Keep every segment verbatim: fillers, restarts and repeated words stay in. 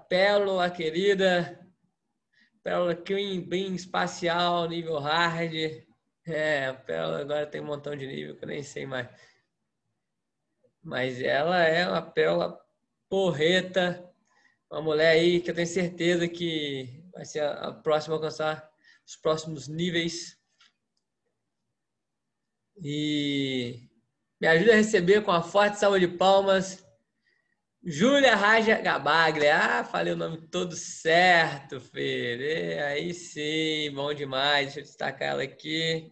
Pérola, querida. Pérola Queen, bem espacial, nível hard. É, a Pérola agora tem um montão de nível que eu nem sei mais. Mas ela é uma Pérola porreta. Uma mulher aí que eu tenho certeza que vai ser a próxima a alcançar os próximos níveis. E me ajuda a receber com uma forte salva de palmas Júlia Raja Gabaglia. Ah, falei o nome todo certo, filho. E aí sim, bom demais. Deixa eu destacar ela aqui.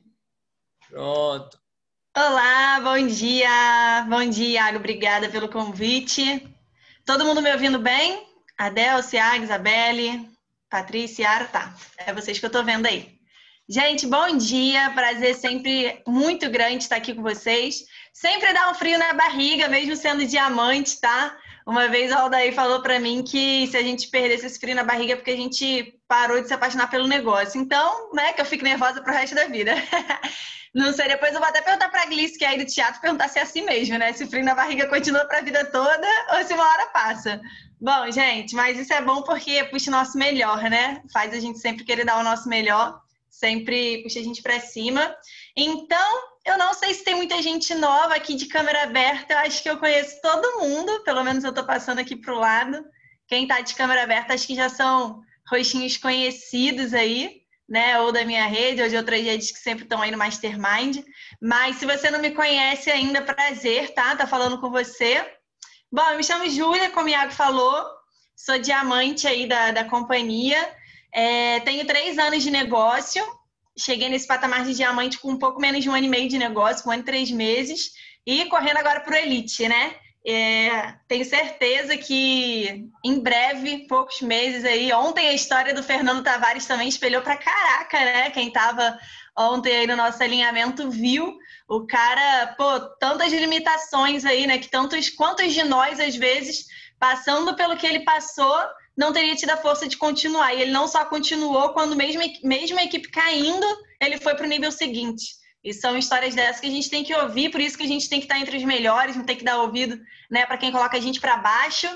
Pronto. Olá, bom dia. Bom dia, Iago. Obrigada pelo convite. Todo mundo me ouvindo bem? Adel, Ciag, Isabelle, Patrícia, Yara, tá. É vocês que eu tô vendo aí. Gente, bom dia. Prazer sempre muito grande estar aqui com vocês. Sempre dá um frio na barriga, mesmo sendo diamante, tá? Uma vez o Aldair falou pra mim que se a gente perdesse esse frio na barriga é porque a gente parou de se apaixonar pelo negócio. Então, né, que eu fico nervosa pro resto da vida. Não sei, depois eu vou até perguntar pra Glice, que é aí do teatro, perguntar se é assim mesmo, né? Se o frio na barriga continua pra vida toda ou se uma hora passa. Bom, gente, mas isso é bom porque puxa o nosso melhor, né? Faz a gente sempre querer dar o nosso melhor, sempre puxa a gente pra cima. Então, eu não sei se tem muita gente nova aqui de câmera aberta, eu acho que eu conheço todo mundo, pelo menos eu tô passando aqui pro lado. Quem tá de câmera aberta, acho que já são rostinhos conhecidos aí, né, ou da minha rede, ou de outras redes que sempre estão aí no Mastermind. Mas se você não me conhece ainda, prazer, tá? Tá falando com você. Bom, eu me chamo Júlia, como o Iago falou, sou diamante aí da, da companhia, é, tenho três anos de negócio, cheguei nesse patamar de diamante com um pouco menos de um ano e meio de negócio, um ano e três meses, e correndo agora para o Elite, né? É, tenho certeza que em breve, poucos meses aí, ontem a história do Fernando Tavares também espelhou pra caraca, né? Quem tava ontem aí no nosso alinhamento viu o cara, pô, tantas limitações aí, né? Que tantos, quantos de nós, às vezes, passando pelo que ele passou, não teria tido a força de continuar. E ele não só continuou, quando mesmo, mesmo a equipe caindo, ele foi pro nível seguinte. E são histórias dessas que a gente tem que ouvir, por isso que a gente tem que estar entre os melhores, não tem que dar ouvido, né, para quem coloca a gente para baixo.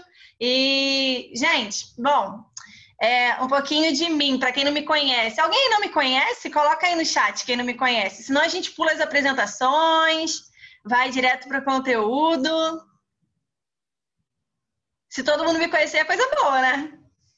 E, gente, bom, é, um pouquinho de mim, para quem não me conhece. Alguém não me conhece? Coloca aí no chat quem não me conhece. Senão a gente pula as apresentações, vai direto para o conteúdo. Se todo mundo me conhecer, é coisa boa, né?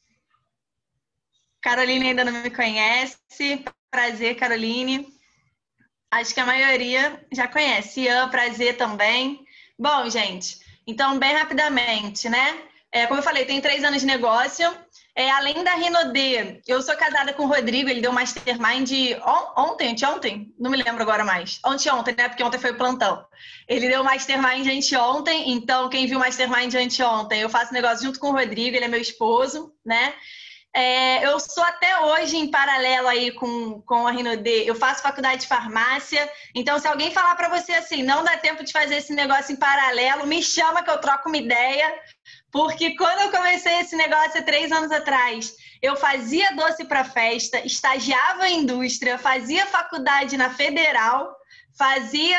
Caroline ainda não me conhece. Prazer, Caroline. Acho que a maioria já conhece. Ian, prazer também. Bom, gente, então, bem rapidamente, né? É, como eu falei, tenho três anos de negócio. É, além da Rinode, eu sou casada com o Rodrigo, ele deu Mastermind on, ontem, anteontem? Não me lembro agora mais. Ontem, ontem, né? Porque ontem foi o plantão. Ele deu Mastermind anteontem, então quem viu Mastermind anteontem, eu faço negócio junto com o Rodrigo, ele é meu esposo, né? É, eu sou até hoje em paralelo aí com, com a Rinode, eu faço faculdade de farmácia, então se alguém falar para você assim, não dá tempo de fazer esse negócio em paralelo, me chama que eu troco uma ideia, porque quando eu comecei esse negócio há três anos atrás, eu fazia doce para festa, estagiava em indústria, fazia faculdade na Federal, fazia,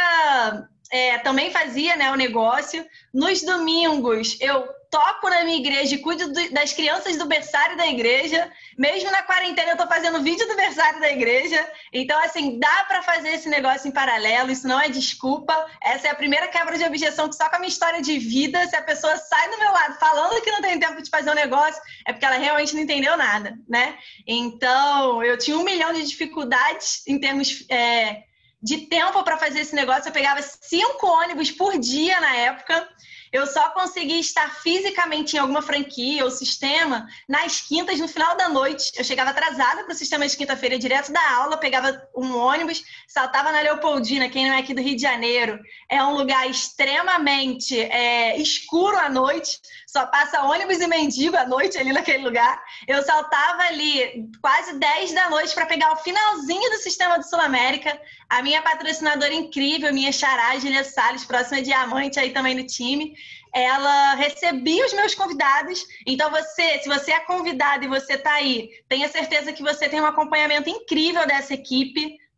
é, também fazia, né, o negócio, nos domingos eu toco na minha igreja e cuido do, das crianças do berçário da igreja. Mesmo na quarentena eu tô fazendo vídeo do berçário da igreja. Então, assim, dá para fazer esse negócio em paralelo, isso não é desculpa. Essa é a primeira quebra de objeção que só com a minha história de vida, se a pessoa sai do meu lado falando que não tem tempo de fazer um negócio, é porque ela realmente não entendeu nada, né? Então, eu tinha um milhão de dificuldades em termos... É, de tempo para fazer esse negócio, eu pegava cinco ônibus por dia na época. Eu só conseguia estar fisicamente em alguma franquia ou sistema nas quintas, no final da noite. Eu chegava atrasada para o sistema de quinta-feira, direto da aula, pegava um ônibus, saltava na Leopoldina, quem não é aqui do Rio de Janeiro. É um lugar extremamente é, escuro à noite, só passa ônibus e mendigo à noite ali naquele lugar. Eu saltava ali quase dez da noite para pegar o finalzinho do sistema do Sul América. A minha patrocinadora incrível, minha xará, Julia Salles, próxima diamante aí também no time, ela recebia os meus convidados. Então você, se você é convidado e você está aí, tenha certeza que você tem um acompanhamento incrível dessa equipe,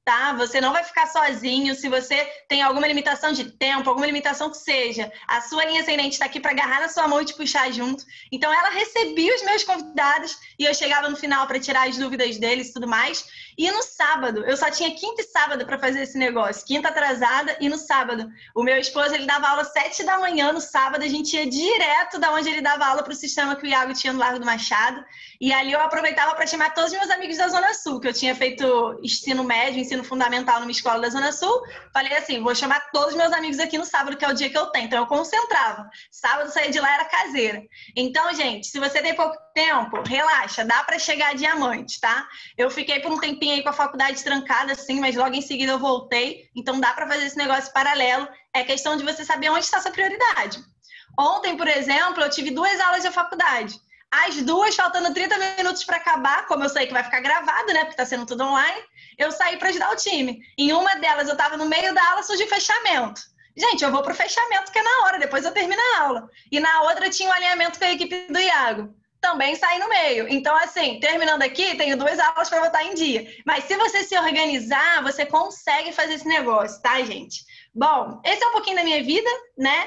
tá? Você não vai ficar sozinho. Se você tem alguma limitação de tempo, alguma limitação que seja, a sua linha ascendente está aqui para agarrar na sua mão e te puxar junto. Então, ela recebia os meus convidados e eu chegava no final para tirar as dúvidas deles e tudo mais. E no sábado, eu só tinha quinta e sábado para fazer esse negócio. Quinta atrasada e no sábado. O meu esposo, ele dava aula às sete da manhã no sábado, a gente ia direto da onde ele dava aula para o sistema que o Iago tinha no Largo do Machado. E ali eu aproveitava para chamar todos os meus amigos da Zona Sul, que eu tinha feito ensino médio, ensino fundamental numa escola da Zona Sul. Falei assim, vou chamar todos os meus amigos aqui no sábado, que é o dia que eu tenho. Então eu concentrava. Sábado saía de lá, era caseira. Então, gente, se você tem pouco tempo, relaxa, dá para chegar a diamante, tá? Eu fiquei por um tempinho aí com a faculdade trancada, assim, mas logo em seguida eu voltei. Então dá para fazer esse negócio paralelo. É questão de você saber onde está a sua prioridade. Ontem, por exemplo, eu tive duas aulas de faculdade. As duas, faltando trinta minutos para acabar, como eu sei que vai ficar gravado, né? Porque está sendo tudo online, eu saí para ajudar o time. Em uma delas, eu estava no meio da aula, surgiu fechamento. Gente, eu vou pro fechamento, que é na hora, depois eu termino a aula. E na outra, tinha um alinhamento com a equipe do Iago. Também saí no meio. Então, assim, terminando aqui, tenho duas aulas para botar em dia. Mas se você se organizar, você consegue fazer esse negócio, tá, gente? Bom, esse é um pouquinho da minha vida, né?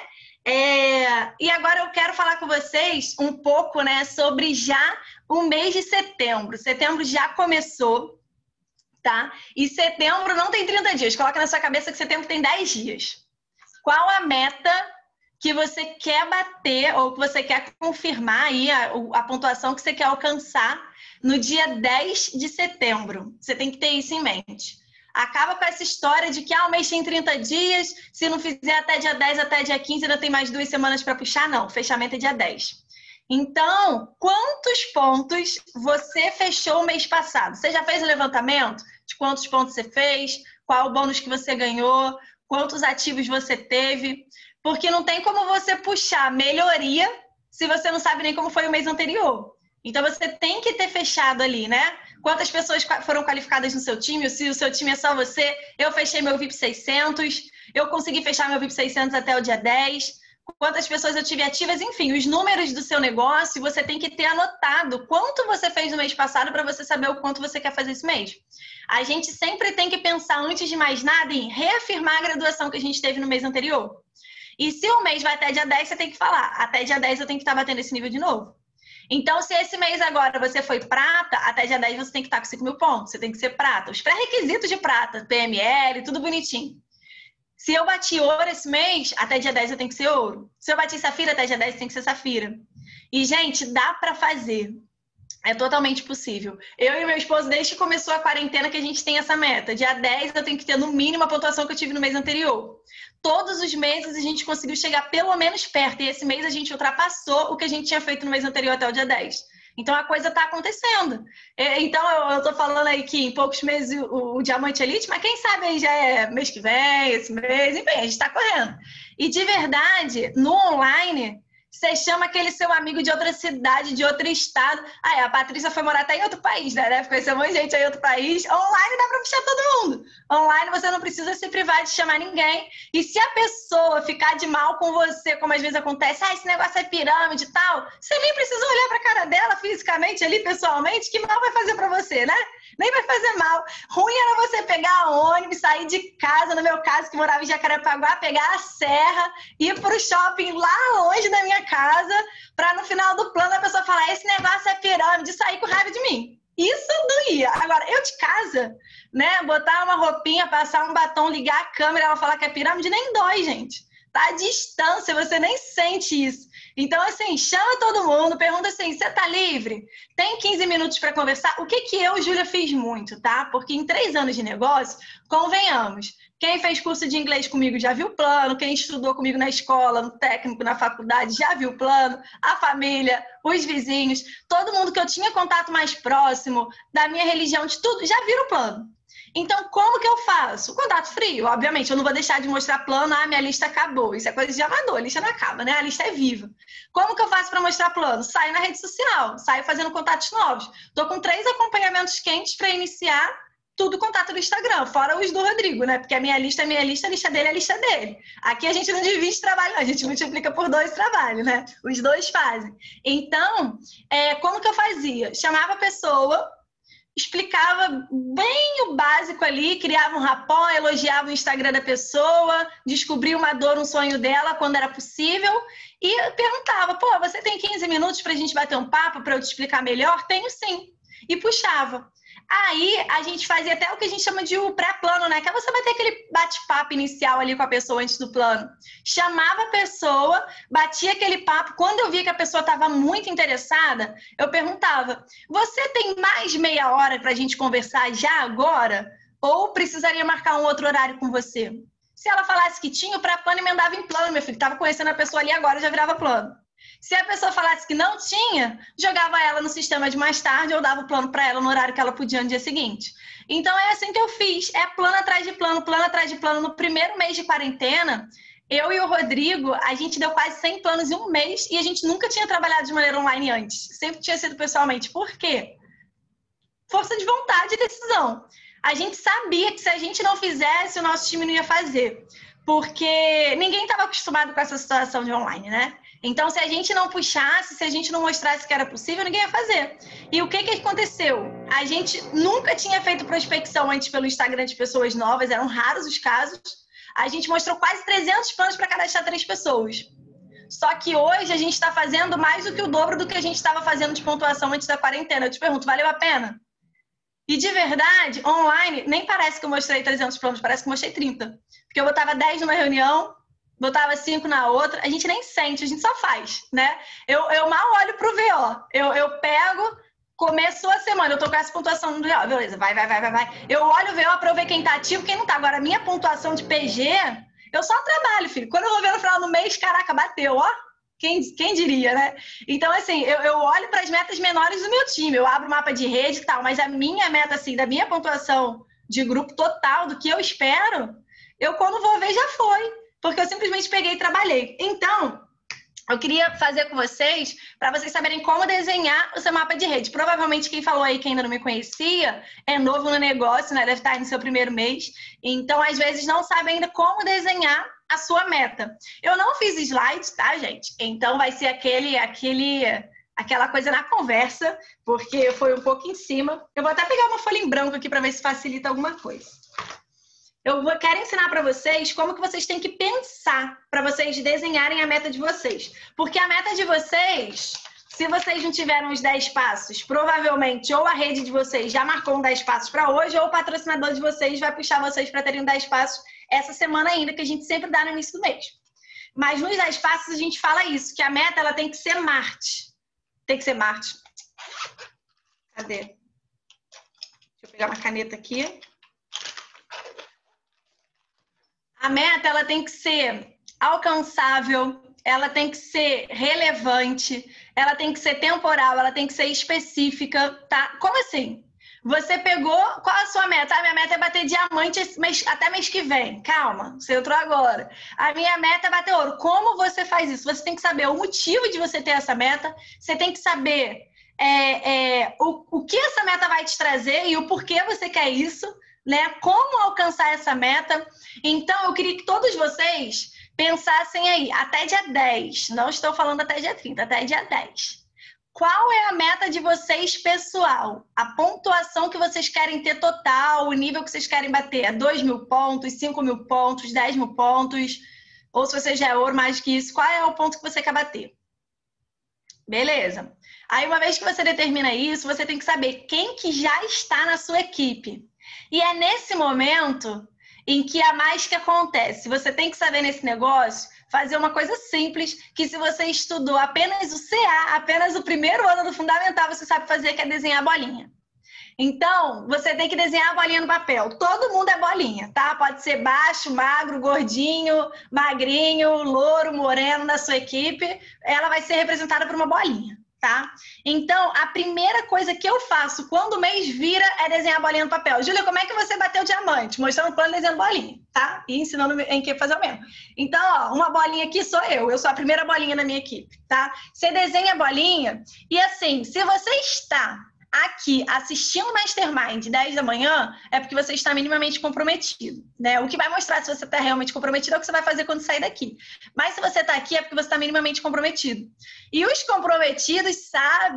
É... E agora eu quero falar com vocês um pouco, né, sobre já o mês de setembro. Setembro já começou, tá? E setembro não tem trinta dias. Coloca na sua cabeça que setembro tem dez dias. Qual a meta que você quer bater ou que você quer confirmar aí a, a pontuação que você quer alcançar no dia dez de setembro? Você tem que ter isso em mente. Acaba com essa história de que ah, o mês tem trinta dias, se não fizer até dia dez, até dia quinze, ainda tem mais duas semanas para puxar. Não, o fechamento é dia dez. Então, quantos pontos você fechou o mês passado? Você já fez o levantamento de quantos pontos você fez? Qual o bônus que você ganhou? Quantos ativos você teve? Porque não tem como você puxar melhoria se você não sabe nem como foi o mês anterior. Então, você tem que ter fechado ali, né? Quantas pessoas foram qualificadas no seu time? Se o seu time é só você, eu fechei meu V I P seiscentos, eu consegui fechar meu V I P seiscentos até o dia dez. Quantas pessoas eu tive ativas? Enfim, os números do seu negócio, você tem que ter anotado quanto você fez no mês passado para você saber o quanto você quer fazer esse mês. A gente sempre tem que pensar, antes de mais nada, em reafirmar a graduação que a gente teve no mês anterior. E se o mês vai até dia dez, você tem que falar, até dia dez eu tenho que estar batendo esse nível de novo. Então, se esse mês agora você foi prata, até dia dez você tem que estar com cinco mil pontos, você tem que ser prata. Os pré-requisitos de prata, P M L, tudo bonitinho. Se eu bati ouro esse mês, até dia dez eu tenho que ser ouro. Se eu bati safira, até dia dez tem que ser safira. E, gente, dá pra fazer. É totalmente possível. Eu e meu esposo, desde que começou a quarentena, que a gente tem essa meta. Dia dez eu tenho que ter no mínimo a pontuação que eu tive no mês anterior. Todos os meses a gente conseguiu chegar pelo menos perto. E esse mês a gente ultrapassou o que a gente tinha feito no mês anterior até o dia dez. Então a coisa está acontecendo. Então eu estou falando aí que em poucos meses o, o Diamante Elite, mas quem sabe aí já é mês que vem, esse mês, enfim, a gente está correndo. E de verdade, no online, você chama aquele seu amigo de outra cidade, de outro estado. Ah, é, a Patrícia foi morar até em outro país, né? Deve conhecer um monte de gente aí em outro país. Online dá pra puxar todo mundo. Online você não precisa se privar de chamar ninguém. E se a pessoa ficar de mal com você, como às vezes acontece, ah, esse negócio é pirâmide e tal, você nem precisa olhar pra cara dela fisicamente ali, pessoalmente, que mal vai fazer pra você, né? Nem vai fazer mal. Ruim era você pegar ônibus, sair de casa, no meu caso, que morava em Jacarepaguá, pegar a serra, ir pro shopping lá longe da minha casa, para no final do plano a pessoa falar, esse negócio é pirâmide, e sair com raiva de mim. Isso doía. Agora, eu de casa, né, botar uma roupinha, passar um batom, ligar a câmera, ela falar que é pirâmide, nem dói, gente. Tá à distância, você nem sente isso. Então, assim, chama todo mundo, pergunta assim, você tá livre? Tem quinze minutos para conversar? O que que eu, Júlia, fiz muito, tá? Porque em três anos de negócio, convenhamos, quem fez curso de inglês comigo já viu o plano, quem estudou comigo na escola, no técnico, na faculdade, já viu o plano, a família, os vizinhos, todo mundo que eu tinha contato mais próximo, da minha religião, de tudo, já viram o plano. Então, como que eu faço? Contato frio, obviamente, eu não vou deixar de mostrar plano, ah, minha lista acabou. Isso é coisa de amador, a lista não acaba, né? A lista é viva. Como que eu faço para mostrar plano? Saio na rede social, saio fazendo contatos novos. Tô com três acompanhamentos quentes para iniciar, tudo contato no Instagram, fora os do Rodrigo, né? Porque a minha lista é minha lista, a lista dele é a lista dele. Aqui a gente não divide trabalho, não. A gente multiplica por dois trabalhos, né? Os dois fazem. Então, é, como que eu fazia? Chamava a pessoa, explicava bem o básico ali, criava um rapport, elogiava o Instagram da pessoa, descobria uma dor, um sonho dela quando era possível e perguntava, pô, você tem quinze minutos pra gente bater um papo para eu te explicar melhor? Tenho sim. E puxava. Aí a gente fazia até o que a gente chama de o pré-plano, né? Que é você bater aquele bate-papo inicial ali com a pessoa antes do plano. Chamava a pessoa, batia aquele papo. Quando eu via que a pessoa estava muito interessada, eu perguntava, você tem mais meia hora para a gente conversar já agora? Ou precisaria marcar um outro horário com você? Se ela falasse que tinha, o pré-plano emendava em plano, meu filho. Estava conhecendo a pessoa ali agora, já virava plano. Se a pessoa falasse que não tinha, jogava ela no sistema de mais tarde ou dava o plano para ela no horário que ela podia no dia seguinte. Então é assim que eu fiz, é plano atrás de plano, plano atrás de plano. No primeiro mês de quarentena, eu e o Rodrigo, a gente deu quase cem planos em um mês e a gente nunca tinha trabalhado de maneira online antes. Sempre tinha sido pessoalmente. Por quê? Força de vontade e decisão. A gente sabia que se a gente não fizesse, o nosso time não ia fazer. Porque ninguém estava acostumado com essa situação de online, né? Então, se a gente não puxasse, se a gente não mostrasse que era possível, ninguém ia fazer. E o que que aconteceu? A gente nunca tinha feito prospecção antes pelo Instagram de pessoas novas, eram raros os casos. A gente mostrou quase trezentos planos para cadastrar três pessoas. Só que hoje a gente está fazendo mais do que o dobro do que a gente estava fazendo de pontuação antes da quarentena. Eu te pergunto, valeu a pena? E de verdade, online, nem parece que eu mostrei trezentos planos, parece que eu mostrei trinta. Porque eu botava dez numa reunião, botava cinco na outra, a gente nem sente, a gente só faz, né? Eu, eu mal olho pro V O. Eu, eu pego, começou a semana, eu tô com essa pontuação do V O, beleza, vai, vai, vai, vai, vai. Eu olho o V O pra eu ver quem tá ativo, quem não tá. Agora, a minha pontuação de P G, eu só trabalho, filho. Quando eu vou ver no final do mês, caraca, bateu, ó. Quem, quem diria, né? Então, assim, eu, eu olho para as metas menores do meu time, eu abro o mapa de rede e tal, mas a minha meta, assim, da minha pontuação de grupo total, do que eu espero, eu quando vou ver já foi, porque eu simplesmente peguei e trabalhei. Então, eu queria fazer com vocês, para vocês saberem como desenhar o seu mapa de rede. Provavelmente quem falou aí que ainda não me conhecia, é novo no negócio, né? Deve estar aí no seu primeiro mês. Então, às vezes, não sabe ainda como desenhar a sua meta. Eu não fiz slides, tá, gente? Então, vai ser aquele, aquele, aquela coisa na conversa, porque foi um pouco em cima. Eu vou até pegar uma folha em branco aqui para ver se facilita alguma coisa. Eu vou, quero ensinar para vocês como que vocês têm que pensar para vocês desenharem a meta de vocês. Porque a meta de vocês, se vocês não tiveram os dez passos, provavelmente ou a rede de vocês já marcou um dez passos para hoje, ou o patrocinador de vocês vai puxar vocês para terem um dez passos essa semana ainda, que a gente sempre dá no início do mês. Mas nos dez passos a gente fala isso, que a meta ela tem que ser Marte. Tem que ser Marte. Cadê? Deixa eu pegar uma caneta aqui. A meta ela tem que ser alcançável, ela tem que ser relevante, ela tem que ser temporal, ela tem que ser específica, tá? Como assim? Você pegou, qual a sua meta? A minha meta é bater diamante mês, até mês que vem. Calma, você entrou agora. A minha meta é bater ouro. Como você faz isso? Você tem que saber o motivo de você ter essa meta, você tem que saber é, é, o, o que essa meta vai te trazer e o porquê você quer isso, né? Como alcançar essa meta. Então, eu queria que todos vocês pensassem aí, até dia dez, não estou falando até dia trinta, até dia dez. Qual é a meta de vocês, pessoal? A pontuação que vocês querem ter total, o nível que vocês querem bater? É dois mil pontos, cinco mil pontos, dez mil pontos? Ou se você já é ouro mais que isso, qual é o ponto que você quer bater? Beleza. Aí, uma vez que você determina isso, você tem que saber quem que já está na sua equipe. E é nesse momento em que a mágica acontece. Você tem que saber nesse negócio fazer uma coisa simples, que se você estudou apenas o C A, apenas o primeiro ano do fundamental, você sabe fazer, que é desenhar a bolinha. Então, você tem que desenhar a bolinha no papel. Todo mundo é bolinha, tá? Pode ser baixo, magro, gordinho, magrinho, louro, moreno na sua equipe. Ela vai ser representada por uma bolinha, tá? Então, a primeira coisa que eu faço quando o mês vira é desenhar a bolinha no papel. Júlia, como é que você bateu o diamante? Mostrando o plano, desenhando bolinha, tá? E ensinando em que fazer o mesmo. Então, ó, uma bolinha aqui sou eu. Eu sou a primeira bolinha na minha equipe, tá? Você desenha a bolinha e assim, se você está aqui assistindo o Mastermind dez da manhã, é porque você está minimamente comprometido, né? O que vai mostrar se você está realmente comprometido é o que você vai fazer quando sair daqui. Mas se você está aqui é porque você está minimamente comprometido. E os comprometidos sabem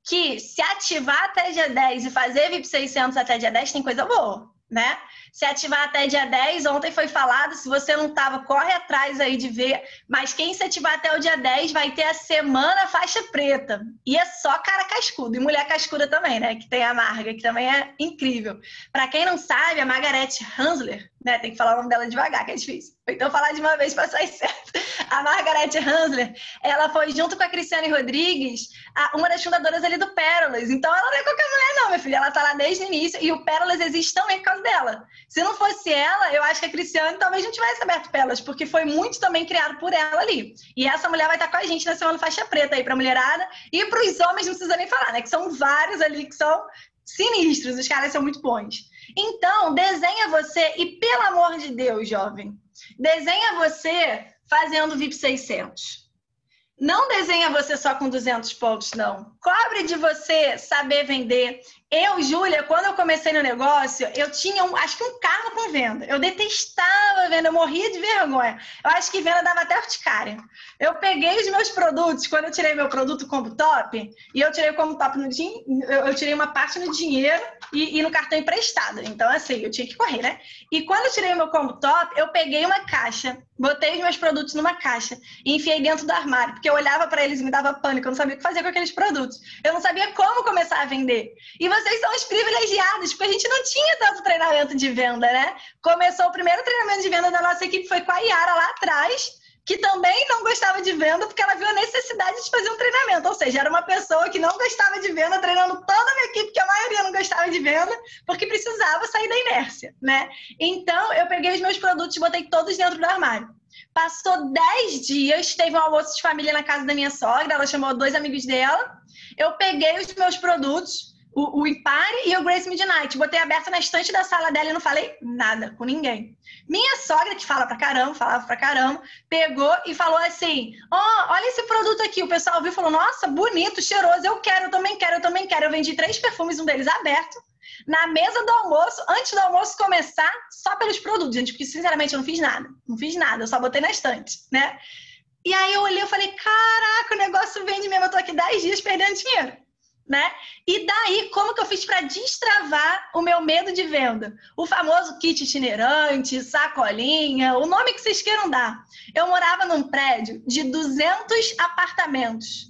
que se ativar até dia dez e fazer V I P seiscentos até dia dez tem coisa boa, né? Se ativar até dia dez, ontem foi falado, se você não estava, corre atrás aí de ver, mas quem se ativar até o dia dez vai ter a semana faixa preta, e é só cara cascudo, e mulher cascuda também, né, que tem a Marga, que também é incrível. Para quem não sabe, a Margaret Hansler, né, tem que falar o nome dela devagar, que é difícil, então falar de uma vez para sair certo. A Margaret Hansler, ela foi junto com a Cristiane Rodrigues, a, uma das fundadoras ali do Pérolas, então ela não é qualquer mulher não, minha filha, ela tá lá desde o início, e o Pérolas existe também por causa dela. Se não fosse ela, eu acho que a Cristiane talvez não tivesse aberto Pérolas, porque foi muito também criado por ela ali. E essa mulher vai estar com a gente na Semana Faixa Preta aí pra mulherada. E pros homens não precisa nem falar, né? Que são vários ali que são sinistros, os caras são muito bons. Então, desenha você, e pelo amor de Deus, jovem, desenha você fazendo V I P seiscentos. Não desenha você só com duzentos pontos, não. Cobre de você saber vender. Eu, Júlia, quando eu comecei no negócio, eu tinha, um, acho que um carro com venda. Eu detestava venda, eu morria de vergonha. Eu acho que venda dava até urticária. Eu peguei os meus produtos, quando eu tirei meu produto como top, e eu tirei o como top no dinheiro, eu tirei uma parte no dinheiro e, e no cartão emprestado. Então, assim, eu tinha que correr, né? E quando eu tirei o meu combo top, eu peguei uma caixa, botei os meus produtos numa caixa e enfiei dentro do armário, porque eu olhava para eles e me dava pânico, eu não sabia o que fazer com aqueles produtos. Eu não sabia como começar a vender. E vocês são os privilegiados, porque a gente não tinha tanto treinamento de venda, né? Começou o primeiro treinamento de venda da nossa equipe, foi com a Yara lá atrás, que também não gostava de venda, porque ela viu a necessidade de fazer um treinamento. Ou seja, era uma pessoa que não gostava de venda, treinando toda a minha equipe, que a maioria não gostava de venda, porque precisava sair da inércia, né? Então, eu peguei os meus produtos e botei todos dentro do armário. Passou dez dias, teve um almoço de família na casa da minha sogra, ela chamou dois amigos dela, eu peguei os meus produtos, o, o Impare e o Grace Midnight, botei aberto na estante da sala dela e não falei nada com ninguém. Minha sogra, que fala pra caramba, falava pra caramba, pegou e falou assim, ó, oh, olha esse produto aqui, o pessoal viu e falou, nossa, bonito, cheiroso, eu quero, eu também quero, eu também quero. Eu vendi três perfumes, um deles aberto, na mesa do almoço, antes do almoço começar, só pelos produtos, gente, porque sinceramente eu não fiz nada, não fiz nada, eu só botei na estante, né? E aí eu olhei e falei, caraca, o negócio vende mesmo, eu tô aqui dez dias perdendo dinheiro, né? E daí, como que eu fiz para destravar o meu medo de venda? O famoso kit itinerante, sacolinha, o nome que vocês queiram dar. Eu morava num prédio de duzentos apartamentos.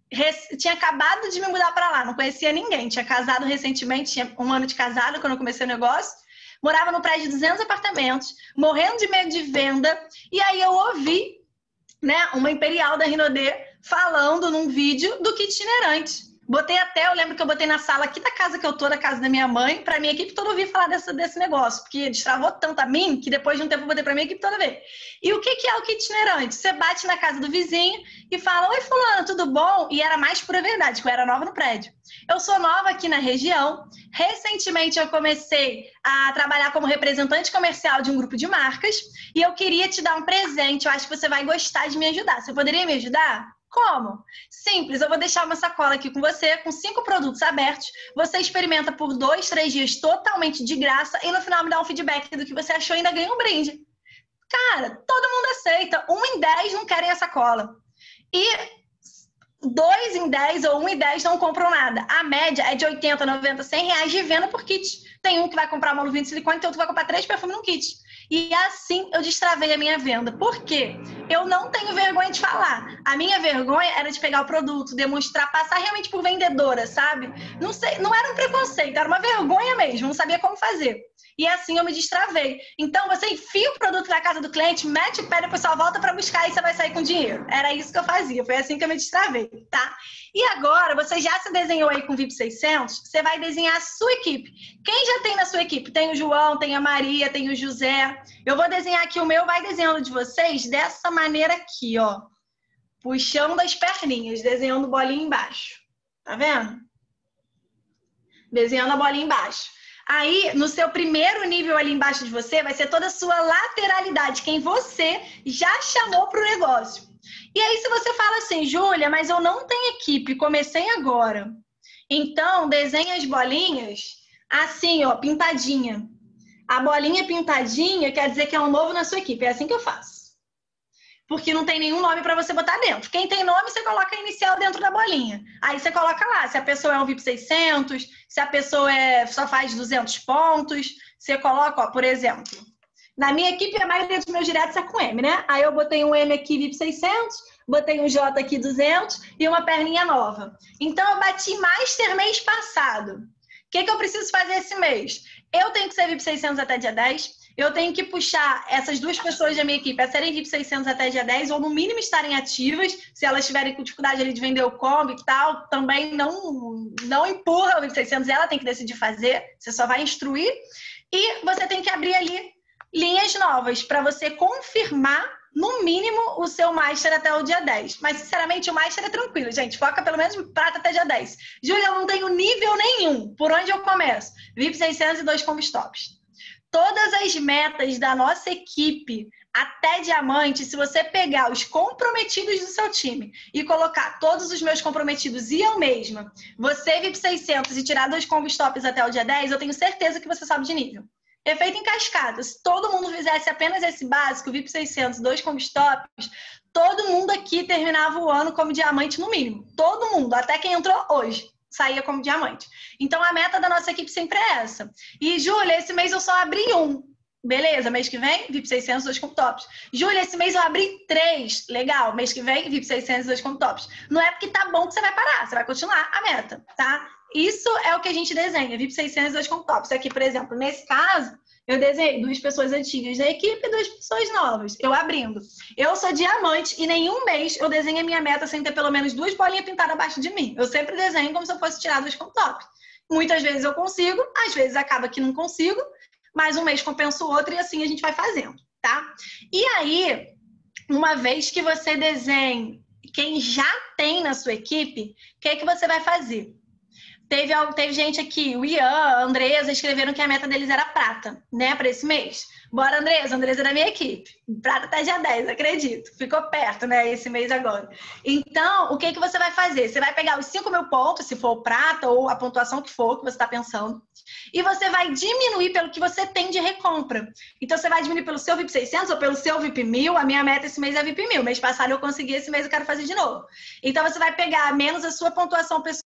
Tinha acabado de me mudar para lá, não conhecia ninguém, tinha casado recentemente, tinha um ano de casado quando eu comecei o negócio, morava num prédio de duzentos apartamentos, morrendo de medo de venda, e aí eu ouvi, né, uma Imperial da Rinodê falando num vídeo do kit itinerante. Botei até, eu lembro que eu botei na sala aqui da casa que eu tô, da casa da minha mãe, pra minha equipe toda ouvir falar desse, desse negócio, porque destravou tanto a mim, que depois de um tempo eu botei pra minha equipe toda ver. E o que, que é o kit itinerante? Você bate na casa do vizinho e fala, oi fulano, tudo bom? E era mais pura verdade, que eu era nova no prédio. Eu sou nova aqui na região, recentemente eu comecei a trabalhar como representante comercial de um grupo de marcas, e eu queria te dar um presente, eu acho que você vai gostar de me ajudar. Você poderia me ajudar? Como? Simples, eu vou deixar uma sacola aqui com você, com cinco produtos abertos, você experimenta por dois, três dias totalmente de graça e no final me dá um feedback do que você achou e ainda ganha um brinde. Cara, todo mundo aceita, um em dez não querem a sacola. E dois em dez ou um em dez não compram nada. A média é de oitenta, noventa, cem reais de venda por kit. Tem um que vai comprar uma luvinha de silicone, tem outro que vai comprar três perfumes num kit. E assim eu destravei a minha venda. Por quê? Eu não tenho vergonha de falar. A minha vergonha era de pegar o produto, demonstrar, passar realmente por vendedora, sabe? Não sei, não era um preconceito, era uma vergonha mesmo, não sabia como fazer. E assim eu me destravei. Então, você enfia o produto na casa do cliente, mete o pé, depois só volta para buscar e você vai sair com dinheiro. Era isso que eu fazia, foi assim que eu me destravei, tá? E agora, você já se desenhou aí com o V I P seiscentos, você vai desenhar a sua equipe. Quem já tem na sua equipe? Tem o João, tem a Maria, tem o José. Eu vou desenhar aqui o meu, vai desenhando de vocês dessa maneira aqui, ó. Puxando as perninhas, desenhando bolinha embaixo. Tá vendo? Desenhando a bolinha embaixo. Aí, no seu primeiro nível ali embaixo de você, vai ser toda a sua lateralidade, quem você já chamou para o negócio. E aí, se você fala assim, Júlia, mas eu não tenho equipe, comecei agora. Então, desenha as bolinhas assim, ó, pintadinha. A bolinha pintadinha quer dizer que é um novo na sua equipe, é assim que eu faço. porque não tem nenhum nome para você botar dentro. Quem tem nome, você coloca a inicial dentro da bolinha. Aí você coloca lá, se a pessoa é um V I P seiscentos, se a pessoa é, só faz duzentos pontos, você coloca, ó, por exemplo, na minha equipe, a maioria dos meus diretos é com M, né? Aí eu botei um M aqui, V I P seiscentos, botei um J aqui, duzentos, e uma perninha nova. Então, eu bati Master mês passado. O que, que eu preciso fazer esse mês? Eu tenho que ser V I P seiscentos até dia dez, eu tenho que puxar essas duas pessoas da minha equipe a serem V I P seiscentos até dia dez, ou no mínimo estarem ativas. Se elas tiverem com dificuldade ali de vender o combo e tal, também não, não empurra o V I P seiscentos, ela tem que decidir fazer, você só vai instruir. E você tem que abrir ali linhas novas para você confirmar, no mínimo, o seu Master até o dia dez. Mas, sinceramente, o Master é tranquilo, gente. Foca pelo menos em prata até dia dez. Júlia, eu não tenho nível nenhum. Por onde eu começo? V I P seiscentos e dois combos tops. Todas as metas da nossa equipe até diamante, se você pegar os comprometidos do seu time e colocar todos os meus comprometidos e eu mesma, você V I P seiscentos e tirar dois combos tops até o dia dez, eu tenho certeza que você sobe de nível. Efeito em cascata. Se todo mundo fizesse apenas esse básico, V I P seiscentos, dois combos tops, todo mundo aqui terminava o ano como diamante no mínimo. Todo mundo, até quem entrou hoje, saía como diamante. Então, a meta da nossa equipe sempre é essa. E, Júlia, esse mês eu só abri um. Beleza, mês que vem, V I P seiscentos, dois combos tops. Júlia, esse mês eu abri três. Legal, mês que vem, V I P seiscentos, dois combos tops. Não é porque tá bom que você vai parar, você vai continuar a meta, tá? Isso é o que a gente desenha, V I P seiscentos, dois combos tops. Aqui, por exemplo, nesse caso, eu desenhei duas pessoas antigas da equipe e duas pessoas novas. Eu abrindo. Eu sou diamante e nenhum mês eu desenho a minha meta sem ter pelo menos duas bolinhas pintadas abaixo de mim. Eu sempre desenho como se eu fosse tirar dois combos top. Muitas vezes eu consigo, às vezes acaba que não consigo, mas um mês compensa o outro e assim a gente vai fazendo, tá? E aí, uma vez que você desenhe quem já tem na sua equipe, o que é que você vai fazer? Teve, teve gente aqui, o Ian, a Andresa, escreveram que a meta deles era prata, né, para esse mês. Bora, Andresa, Andresa é da minha equipe. Prata até dia dez, acredito. Ficou perto, né, esse mês agora. Então, o que, que você vai fazer? Você vai pegar os cinco mil pontos, se for o prata ou a pontuação que for, que você está pensando, e você vai diminuir pelo que você tem de recompra. Então, você vai diminuir pelo seu V I P seiscentos ou pelo seu V I P mil. A minha meta esse mês é V I P mil. Mês passado eu consegui, esse mês eu quero fazer de novo. Então, você vai pegar menos a sua pontuação pessoal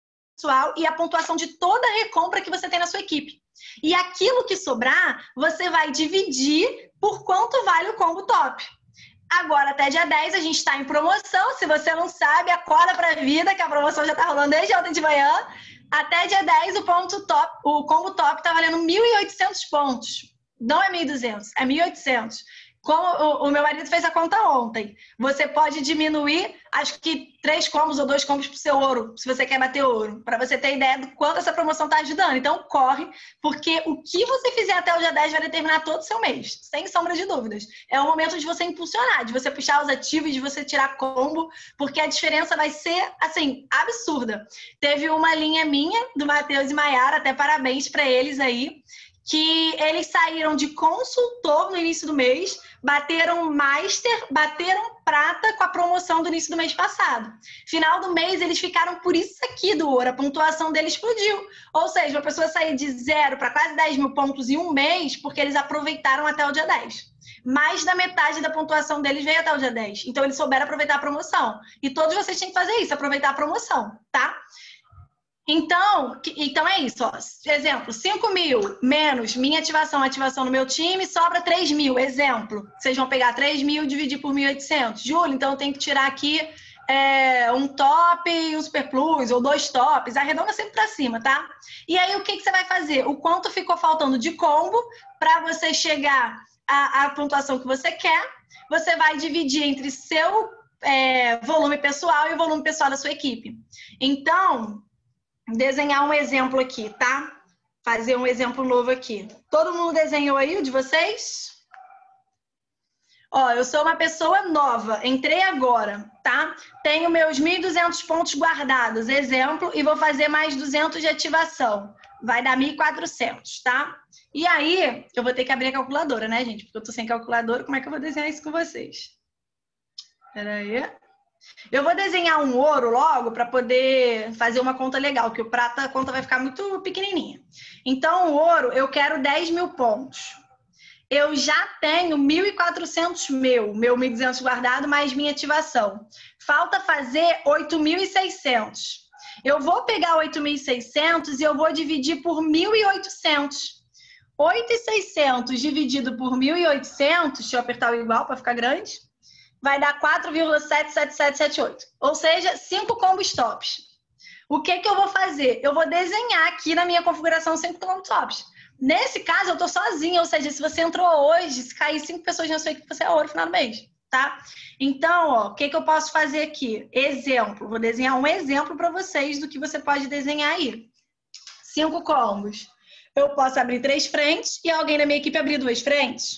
e a pontuação de toda a recompra que você tem na sua equipe. E aquilo que sobrar, você vai dividir por quanto vale o combo top. Agora, até dia dez, a gente está em promoção. Se você não sabe, acorda pra vida, que a promoção já está rolando desde ontem de manhã. Até dia dez, o, ponto top, o combo top está valendo mil e oitocentos pontos. Não é mil e duzentos, é mil e oitocentos. Como o, o meu marido fez a conta ontem, você pode diminuir, acho que três combos ou dois combos pro seu ouro, se você quer bater ouro, para você ter ideia do quanto essa promoção está ajudando. Então, corre, porque o que você fizer até o dia dez vai determinar todo o seu mês, sem sombra de dúvidas. É o momento de você impulsionar, de você puxar os ativos, de você tirar combo, porque a diferença vai ser, assim, absurda. Teve uma linha minha, do Matheus e Maiara, até parabéns para eles aí, que eles saíram de consultor no início do mês, bateram Master, bateram prata com a promoção do início do mês passado. Final do mês, eles ficaram por isso aqui do ouro, a pontuação deles explodiu. Ou seja, a pessoa saiu de zero para quase dez mil pontos em um mês, porque eles aproveitaram até o dia dez. Mais da metade da pontuação deles veio até o dia dez. Então, eles souberam aproveitar a promoção. E todos vocês têm que fazer isso, aproveitar a promoção, tá? Então, então é isso, ó. Exemplo, cinco mil menos minha ativação, ativação no meu time, sobra três mil. Exemplo, vocês vão pegar três mil e dividir por mil e oitocentos. Júlio, então eu tenho que tirar aqui é, um top e um super plus, ou dois tops. Arredonda sempre para cima, tá? E aí, o que, que você vai fazer? O quanto ficou faltando de combo para você chegar à, à pontuação que você quer, você vai dividir entre seu é, volume pessoal e o volume pessoal da sua equipe. Então, desenhar um exemplo aqui, tá? Fazer um exemplo novo aqui. Todo mundo desenhou aí o de vocês? Ó, eu sou uma pessoa nova, entrei agora, tá? Tenho meus mil e duzentos pontos guardados, exemplo, e vou fazer mais duzentos de ativação. Vai dar mil e quatrocentos, tá? E aí, eu vou ter que abrir a calculadora, né, gente? Porque eu tô sem calculadora, como é que eu vou desenhar isso com vocês? Pera aí. Eu vou desenhar um ouro logo para poder fazer uma conta legal, que o prata, a conta vai ficar muito pequenininha. Então, o ouro, eu quero dez mil pontos. eu já tenho mil e quatrocentos meu, meu mil e duzentos guardado, mais minha ativação. Falta fazer oito mil e seiscentos. Eu vou pegar oito mil e seiscentos e eu vou dividir por mil e oitocentos. oito mil e seiscentos dividido por mil e oitocentos, deixa eu apertar o igual para ficar grande, vai dar quatro vírgula sete sete sete sete oito. Ou seja, cinco combo stops. O que que eu vou fazer? Eu vou desenhar aqui na minha configuração cinco combo stops. Nesse caso, eu estou sozinha, ou seja, se você entrou hoje, se cair cinco pessoas na sua equipe, você é ouro no final do mês, tá? Então, ó, o que que eu posso fazer aqui? Exemplo, vou desenhar um exemplo para vocês do que você pode desenhar aí. Cinco combos. Eu posso abrir três frentes e alguém da minha equipe abrir duas frentes,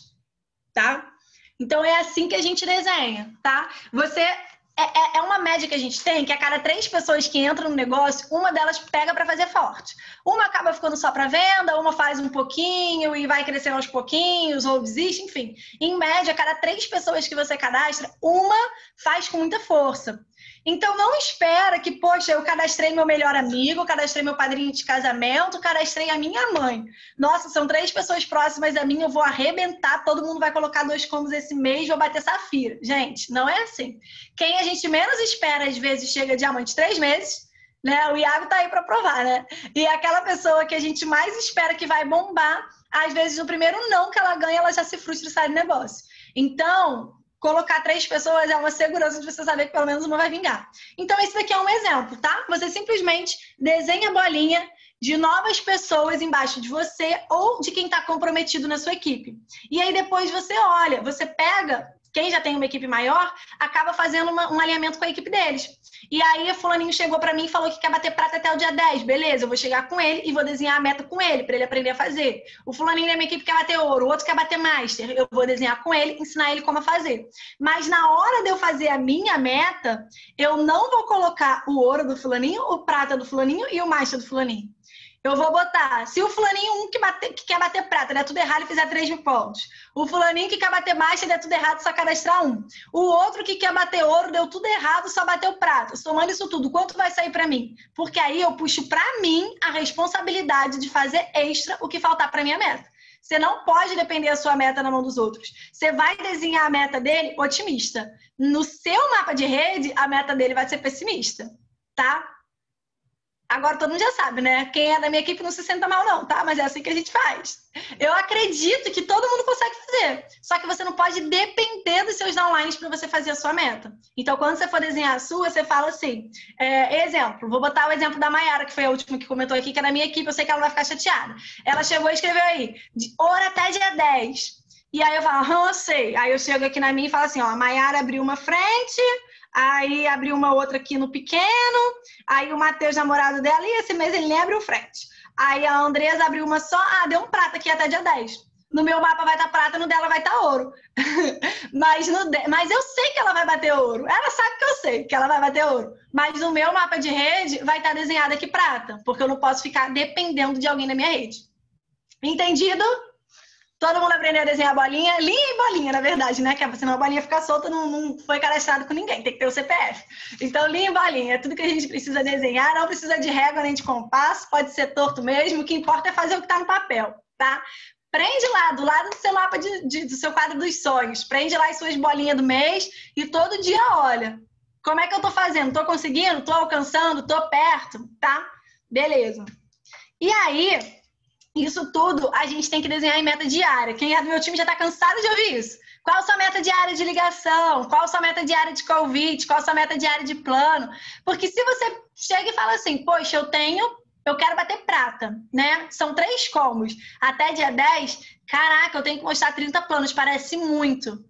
tá? Então, é assim que a gente desenha, tá? Você... É, é uma média que a gente tem, que a cada três pessoas que entram no negócio, uma delas pega para fazer forte. Uma acaba ficando só para venda, uma faz um pouquinho e vai crescendo aos pouquinhos, ou desiste, enfim. Em média, a cada três pessoas que você cadastra, uma faz com muita força. Então, não espera que, poxa, eu cadastrei meu melhor amigo, cadastrei meu padrinho de casamento, cadastrei a minha mãe. Nossa, são três pessoas próximas a mim, eu vou arrebentar, todo mundo vai colocar dois combos esse mês, vou bater safira. Gente, não é assim. Quem a gente menos espera, às vezes, chega diamante três meses, né? O Iago tá aí para provar, né? E aquela pessoa que a gente mais espera que vai bombar, às vezes, no primeiro não que ela ganha, ela já se frustra e sai do negócio. Então... colocar três pessoas é uma segurança de você saber que pelo menos uma vai vingar. Então, esse daqui é um exemplo, tá? Você simplesmente desenha a bolinha de novas pessoas embaixo de você ou de quem está comprometido na sua equipe. E aí, depois você olha, você pega... Quem já tem uma equipe maior, acaba fazendo uma, um alinhamento com a equipe deles. E aí, o fulaninho chegou para mim e falou que quer bater prata até o dia dez. Beleza, eu vou chegar com ele e vou desenhar a meta com ele, para ele aprender a fazer. O fulaninho da minha equipe quer bater ouro, o outro quer bater master. Eu vou desenhar com ele, ensinar ele como fazer. Mas na hora de eu fazer a minha meta, eu não vou colocar o ouro do fulaninho, o prata do fulaninho e o master do fulaninho. Eu vou botar, se o fulaninho um que, bate, que quer bater prata, der tudo errado e fizer três mil pontos. O fulaninho que quer bater master, der tudo errado, só cadastrar um. O outro que quer bater ouro, deu tudo errado, só bateu prata. Somando isso tudo, quanto vai sair para mim? Porque aí eu puxo para mim a responsabilidade de fazer extra o que faltar para minha meta. Você não pode depender da sua meta na mão dos outros. Você vai desenhar a meta dele otimista. No seu mapa de rede, a meta dele vai ser pessimista, tá? Agora todo mundo já sabe, né? Quem é da minha equipe não se senta mal não, tá? Mas é assim que a gente faz. Eu acredito que todo mundo consegue fazer. Só que você não pode depender dos seus downlines para você fazer a sua meta. Então, quando você for desenhar a sua, você fala assim... É, exemplo, vou botar o exemplo da Mayara, que foi a última que comentou aqui, que é da minha equipe, eu sei que ela vai ficar chateada. Ela chegou e escreveu aí, de hora até dia dez. E aí eu falo, ah, eu sei. Aí eu chego aqui na minha e falo assim, ó, a Mayara abriu uma frente... Aí abriu uma outra aqui no pequeno, aí o Matheus, namorado dela, e esse mês ele nem abriu frente. Aí a Andresa abriu uma só, ah, deu um prata aqui até dia dez. No meu mapa vai estar prata, no dela vai estar ouro. mas, no de... mas eu sei que ela vai bater ouro. Ela sabe que eu sei que ela vai bater ouro. Mas no meu mapa de rede vai estar desenhado aqui prata, porque eu não posso ficar dependendo de alguém na minha rede. Entendido? Todo mundo aprendeu a desenhar bolinha, linha e bolinha, na verdade, né? Que senão a bolinha ficar solta, não, não foi cadastrado com ninguém, tem que ter o C P F. Então, linha e bolinha, é tudo que a gente precisa desenhar, não precisa de régua nem de compasso, pode ser torto mesmo, o que importa é fazer o que está no papel, tá? Prende lá, do lado do seu mapa, de, de, do seu quadro dos sonhos, prende lá as suas bolinhas do mês e todo dia olha. Como é que eu tô fazendo? Tô conseguindo? Tô alcançando? Tô perto? Tá? Beleza. E aí... Isso tudo a gente tem que desenhar em meta diária. Quem é do meu time já está cansado de ouvir isso. Qual a sua meta diária de ligação? Qual a sua meta diária de convite? Qual a sua meta diária de plano? Porque se você chega e fala assim, poxa, eu tenho, eu quero bater prata, né? São três combos. Até dia dez, caraca, eu tenho que mostrar trinta planos, parece muito.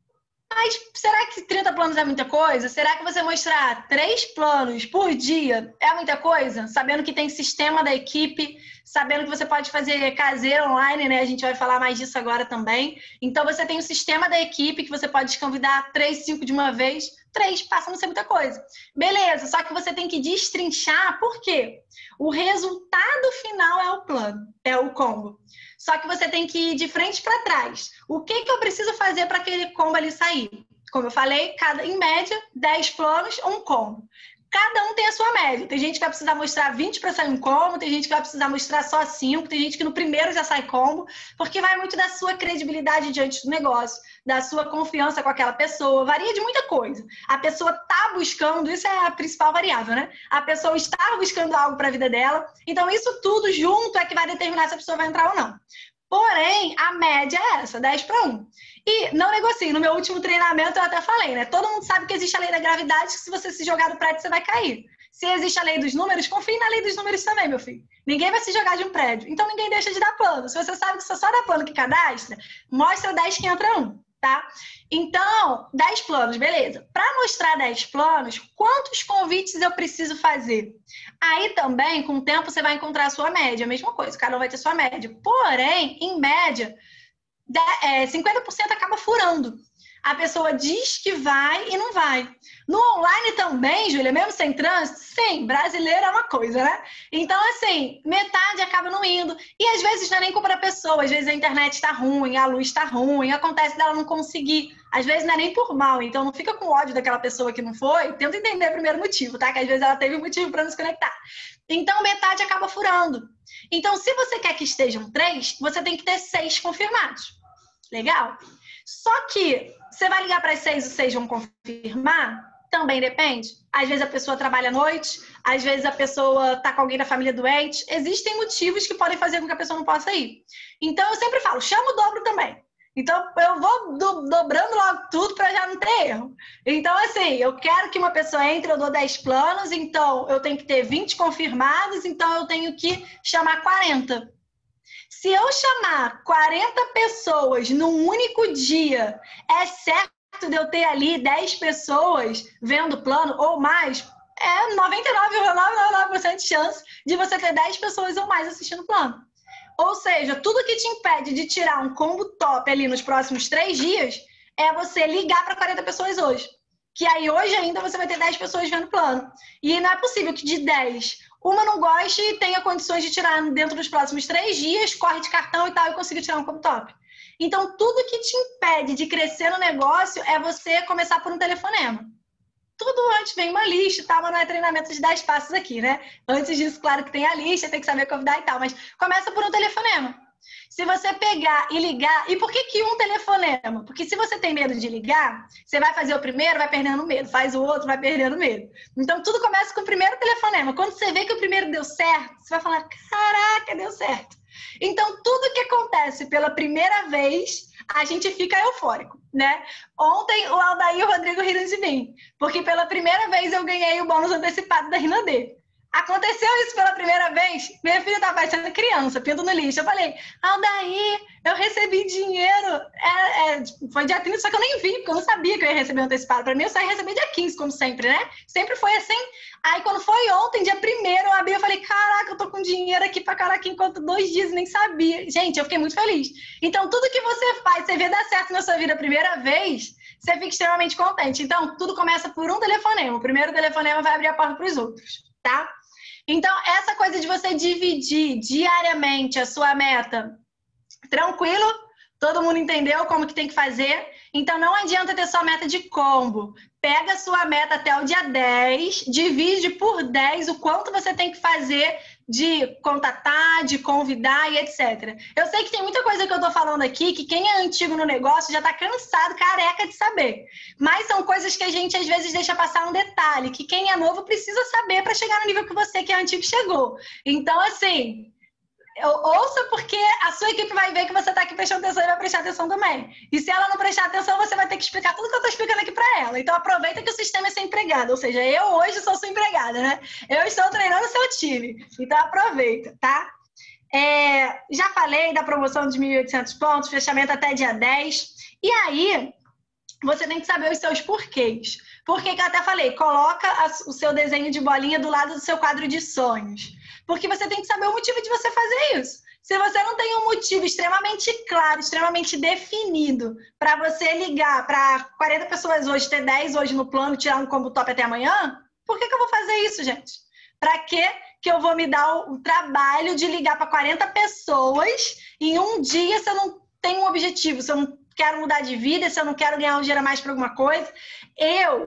Mas será que trinta planos é muita coisa? Será que você mostrar três planos por dia é muita coisa? Sabendo que tem sistema da equipe, sabendo que você pode fazer caseiro online, né? A gente vai falar mais disso agora também. Então, você tem o sistema da equipe que você pode convidar três, cinco de uma vez. Três passa a não ser muita coisa. Beleza, só que você tem que destrinchar. Por quê? O resultado final é o plano, é o combo. Só que você tem que ir de frente para trás. O que, que eu preciso fazer para aquele combo ali sair? Como eu falei, cada, em média, dez planos, um combo. cada um tem a sua média. Tem gente que vai precisar mostrar vinte para sair um combo, tem gente que vai precisar mostrar só cinco, tem gente que no primeiro já sai combo, porque vai muito da sua credibilidade diante do negócio, da sua confiança com aquela pessoa, varia de muita coisa. A pessoa tá buscando, isso é a principal variável, né? A pessoa está buscando algo para a vida dela, então isso tudo junto é que vai determinar se a pessoa vai entrar ou não. Porém, a média é essa, dez para um. E não negocie. No meu último treinamento eu até falei, né? Todo mundo sabe que existe a lei da gravidade, que se você se jogar do prédio, você vai cair. Se existe a lei dos números, confie na lei dos números também, meu filho. Ninguém vai se jogar de um prédio. Então, ninguém deixa de dar plano. Se você sabe que você só dá plano que cadastra, mostra dez que entra um, tá? Então, dez planos, beleza. Para mostrar dez planos, quantos convites eu preciso fazer? Aí também, com o tempo, você vai encontrar a sua média. A mesma coisa, cada um vai ter sua média. Porém, em média, cinquenta por cento acaba furando. A pessoa diz que vai e não vai. No online também, Júlia, mesmo sem trânsito, sim, brasileiro é uma coisa, né? Então, assim, metade acaba não indo. E às vezes não é nem culpa da pessoa, às vezes a internet está ruim, a luz está ruim, acontece dela não conseguir. Às vezes não é nem por mal, então não fica com ódio daquela pessoa que não foi, tenta entender o primeiro motivo, tá? Que às vezes ela teve um motivo para não se conectar. Então, metade acaba furando. Então, se você quer que estejam três, você tem que ter seis confirmados. Legal? Só que você vai ligar para as seis e seis vão confirmar? Também depende. Às vezes a pessoa trabalha à noite, às vezes a pessoa está com alguém da família doente. Existem motivos que podem fazer com que a pessoa não possa ir. Então eu sempre falo, chama o dobro também. Então eu vou do, dobrando logo tudo para já não ter erro. Então assim, eu quero que uma pessoa entre, eu dou dez planos, então eu tenho que ter vinte confirmados, então eu tenho que chamar quarenta. Se eu chamar quarenta pessoas num único dia, é certo de eu ter ali dez pessoas vendo o plano ou mais? É noventa e nove vírgula novecentos e noventa e nove por cento de chance de você ter dez pessoas ou mais assistindo o plano. Ou seja, tudo que te impede de tirar um combo top ali nos próximos três dias é você ligar para quarenta pessoas hoje. Que aí hoje ainda você vai ter dez pessoas vendo o plano. E não é possível que de dez... uma não goste e tenha condições de tirar dentro dos próximos três dias, corre de cartão e tal, e consiga tirar um combo top. Então, tudo que te impede de crescer no negócio é você começar por um telefonema. Tudo antes vem uma lista e tal, mas não é treinamento de dez passos aqui, né? Antes disso, claro que tem a lista, tem que saber convidar e tal, mas começa por um telefonema. Se você pegar e ligar... E por que que um telefonema? Porque se você tem medo de ligar, você vai fazer o primeiro, vai perdendo medo. Faz o outro, vai perdendo medo. Então, tudo começa com o primeiro telefonema. Quando você vê que o primeiro deu certo, você vai falar, caraca, deu certo. Então, tudo que acontece pela primeira vez, a gente fica eufórico, né? Ontem, o Aldair e o Rodrigo riram de mim. Porque pela primeira vez eu ganhei o bônus antecipado da Rina D. Aconteceu isso pela primeira vez, minha filha estava parecendo criança, pinto no lixo. Eu falei, Aldair, eu recebi dinheiro, é, é, foi dia trinta, só que eu nem vi, porque eu não sabia que eu ia receber antecipado. Para mim, eu só ia receber dia quinze, como sempre, né? Sempre foi assim. Aí, quando foi ontem, dia primeiro, eu abri, eu falei, caraca, eu tô com dinheiro aqui pra caraca, enquanto dois dias, nem sabia. Gente, eu fiquei muito feliz. Então, tudo que você faz, você vê dar certo na sua vida a primeira vez, você fica extremamente contente. Então, tudo começa por um telefonema. O primeiro telefonema vai abrir a porta para os outros, tá? Então, essa coisa de você dividir diariamente a sua meta, tranquilo, todo mundo entendeu como que tem que fazer. Então, não adianta ter só meta de combo. Pega a sua meta até o dia dez, divide por dez o quanto você tem que fazer de contatar, de convidar e etcétera. Eu sei que tem muita coisa que eu tô falando aqui que quem é antigo no negócio já tá cansado, careca de saber. Mas são coisas que a gente às vezes deixa passar um detalhe, que quem é novo precisa saber para chegar no nível que você que é antigo chegou. Então, assim, ouça porque a sua equipe vai ver que você tá aqui prestando atenção e vai prestar atenção também. E se ela não prestar atenção, você vai ter que explicar tudo que eu tô explicando aqui para ela. Então, aproveita que o sistema é ser empregado. Ou seja, eu hoje sou sua empregada, né? Eu estou treinando o seu time. Então, aproveita, tá? É, já falei da promoção de mil e oitocentos pontos, fechamento até dia dez. E aí, você tem que saber os seus porquês. Por que que eu até falei? Coloca o seu desenho de bolinha do lado do seu quadro de sonhos. Porque você tem que saber o motivo de você fazer isso. Se você não tem um motivo extremamente claro, extremamente definido para você ligar para quarenta pessoas hoje, ter dez hoje no plano, tirar um combo top até amanhã, por que que eu vou fazer isso, gente? Para que que eu vou me dar o, o trabalho de ligar para quarenta pessoas em um dia se eu não tenho um objetivo, se eu não quero mudar de vida, se eu não quero ganhar um dinheiro a mais para alguma coisa? Eu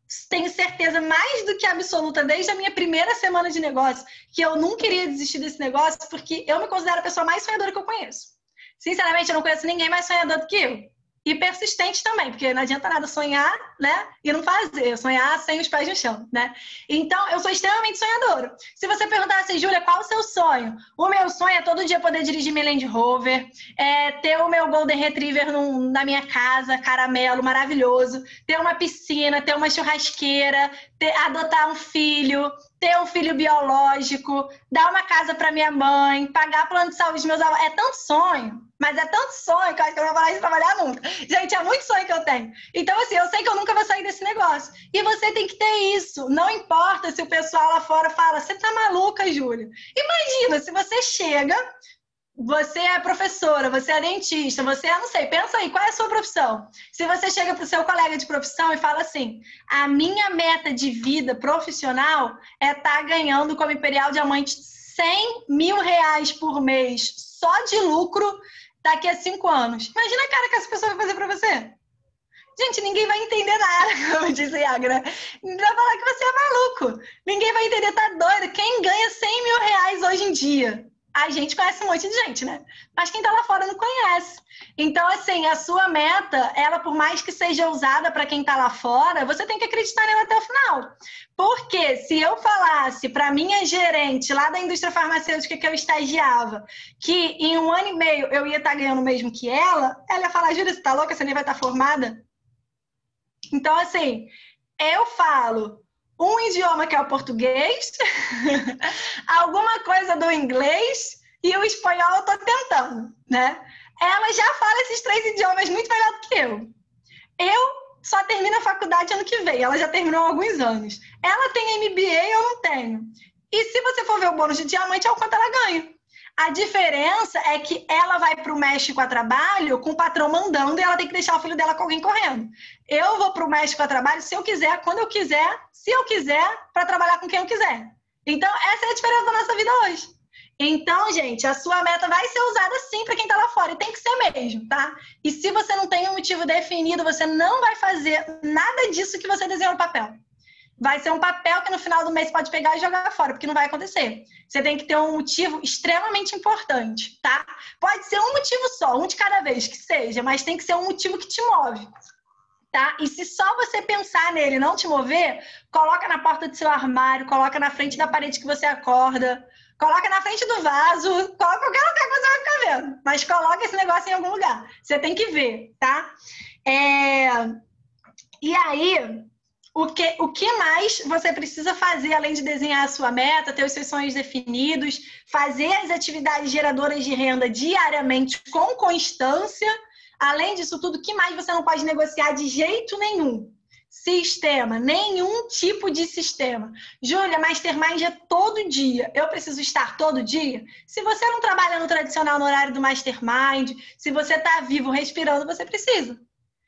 tenho certeza mais do que absoluta, desde a minha primeira semana de negócio, que eu não queria desistir desse negócio, porque eu me considero a pessoa mais sonhadora que eu conheço. Sinceramente, eu não conheço ninguém mais sonhador do que eu. E persistente também, porque não adianta nada sonhar, né, e não fazer. Sonhar sem os pés no chão, né? Então, eu sou extremamente sonhadora. Se você perguntar assim, Júlia, qual o seu sonho? O meu sonho é todo dia poder dirigir minha Land Rover, é ter o meu Golden Retriever num, na minha casa, caramelo, maravilhoso, ter uma piscina, ter uma churrasqueira, ter, adotar um filho, ter um filho biológico, dar uma casa para minha mãe, pagar plano de saúde dos meus avós. É tanto sonho, mas é tanto sonho que eu acho que eu não vou parar de trabalhar nunca. Gente, é muito sonho que eu tenho. Então, assim, eu sei que eu nunca vou sair desse negócio. E você tem que ter isso. Não importa se o pessoal lá fora fala, você tá maluca, Júlia. Imagina, se você chega, você é professora, você é dentista, você é, não sei, pensa aí, qual é a sua profissão? Se você chega pro seu colega de profissão e fala assim, a minha meta de vida profissional é estar ganhando como Imperial Diamante cem mil reais por mês só de lucro daqui a cinco anos. Imagina a cara que essa pessoa vai fazer para você. Gente, ninguém vai entender nada, como disse a Yagra. Ninguém vai falar que você é maluco. Ninguém vai entender, tá doido. Quem ganha cem mil reais hoje em dia? A gente conhece um monte de gente, né? Mas quem tá lá fora não conhece. Então, assim, a sua meta, ela por mais que seja usada para quem tá lá fora, você tem que acreditar nela até o final. Porque se eu falasse para minha gerente lá da indústria farmacêutica que eu estagiava, que em um ano e meio eu ia estar ganhando o mesmo que ela, ela ia falar, Júlia, você tá louca? Você nem vai estar formada? Então, assim, eu falo um idioma que é o português, alguma coisa do inglês e o espanhol eu tô tentando, né? Ela já fala esses três idiomas muito melhor do que eu. Eu só termino a faculdade ano que vem, ela já terminou há alguns anos. Ela tem M B A, eu não tenho. E se você for ver o bônus de diamante, é o quanto ela ganha. A diferença é que ela vai para o México a trabalho com o patrão mandando e ela tem que deixar o filho dela com alguém correndo. Eu vou para o México a trabalho se eu quiser, quando eu quiser, se eu quiser, para trabalhar com quem eu quiser. Então, essa é a diferença da nossa vida hoje. Então, gente, a sua meta vai ser usada sim para quem está lá fora, e tem que ser mesmo, tá? E se você não tem um motivo definido, você não vai fazer nada disso que você desenhou no papel. Vai ser um papel que no final do mês pode pegar e jogar fora, porque não vai acontecer. Você tem que ter um motivo extremamente importante, tá? Pode ser um motivo só, um de cada vez que seja, mas tem que ser um motivo que te move, tá? E se só você pensar nele e não te mover, coloca na porta do seu armário, coloca na frente da parede que você acorda, coloca na frente do vaso, coloca qualquer lugar que você vai ficar vendo, mas coloca esse negócio em algum lugar. Você tem que ver, tá? É... E aí... O que, o que mais você precisa fazer, além de desenhar a sua meta, ter os seus sonhos definidos, fazer as atividades geradoras de renda diariamente com constância? Além disso tudo, o que mais você não pode negociar de jeito nenhum? Sistema, nenhum tipo de sistema. Júlia, Mastermind é todo dia. Eu preciso estar todo dia? Se você não trabalha no tradicional no horário do Mastermind, se você está vivo, respirando, você precisa.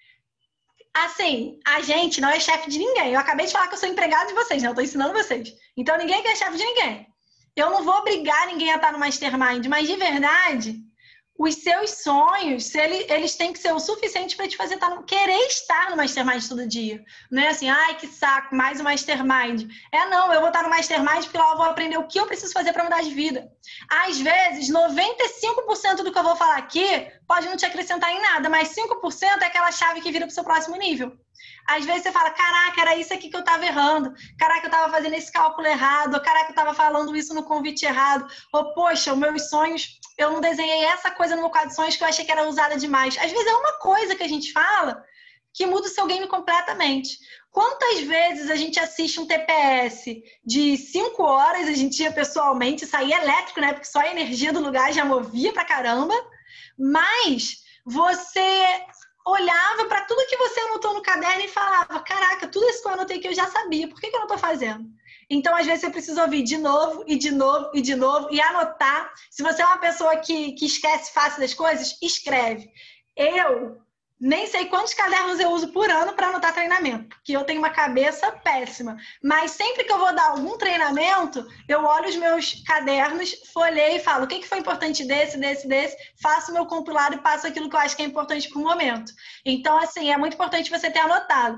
Assim, a gente não é chefe de ninguém. Eu acabei de falar que eu sou empregado de vocês, né? Eu tô ensinando vocês. Então, ninguém aqui é chefe de ninguém. Eu não vou obrigar ninguém a estar no Mastermind, mas de verdade, os seus sonhos, se ele, eles têm que ser o suficiente para te fazer estar no, querer estar no Mastermind todo dia. Não é assim, ai, que saco, mais um Mastermind. É, não, eu vou estar no Mastermind porque lá eu vou aprender o que eu preciso fazer para mudar de vida. Às vezes, noventa e cinco por cento do que eu vou falar aqui pode não te acrescentar em nada, mas cinco por cento é aquela chave que vira para o seu próximo nível. Às vezes você fala, caraca, era isso aqui que eu estava errando, caraca, eu estava fazendo esse cálculo errado, ou, caraca, eu estava falando isso no convite errado, ou, poxa, os meus sonhos, eu não desenhei essa coisa no meu quadro de sonhos que eu achei que era usada demais. Às vezes é uma coisa que a gente fala que muda o seu game completamente. Quantas vezes a gente assiste um T P S de cinco horas, a gente ia pessoalmente, saía elétrico, né, porque só a energia do lugar já movia pra caramba, mas você olhava para tudo que você anotou no caderno e falava, caraca, tudo isso que eu anotei que eu já sabia, por que, que eu não estou fazendo? Então, às vezes, você precisa ouvir de novo, e de novo, e de novo, e anotar. Se você é uma pessoa que, que esquece fácil das coisas, escreve. Eu nem sei quantos cadernos eu uso por ano para anotar treinamento, porque eu tenho uma cabeça péssima. Mas sempre que eu vou dar algum treinamento, eu olho os meus cadernos, folheio e falo o que foi importante desse, desse, desse, faço o meu compilado e passo aquilo que eu acho que é importante para o momento. Então, assim, é muito importante você ter anotado.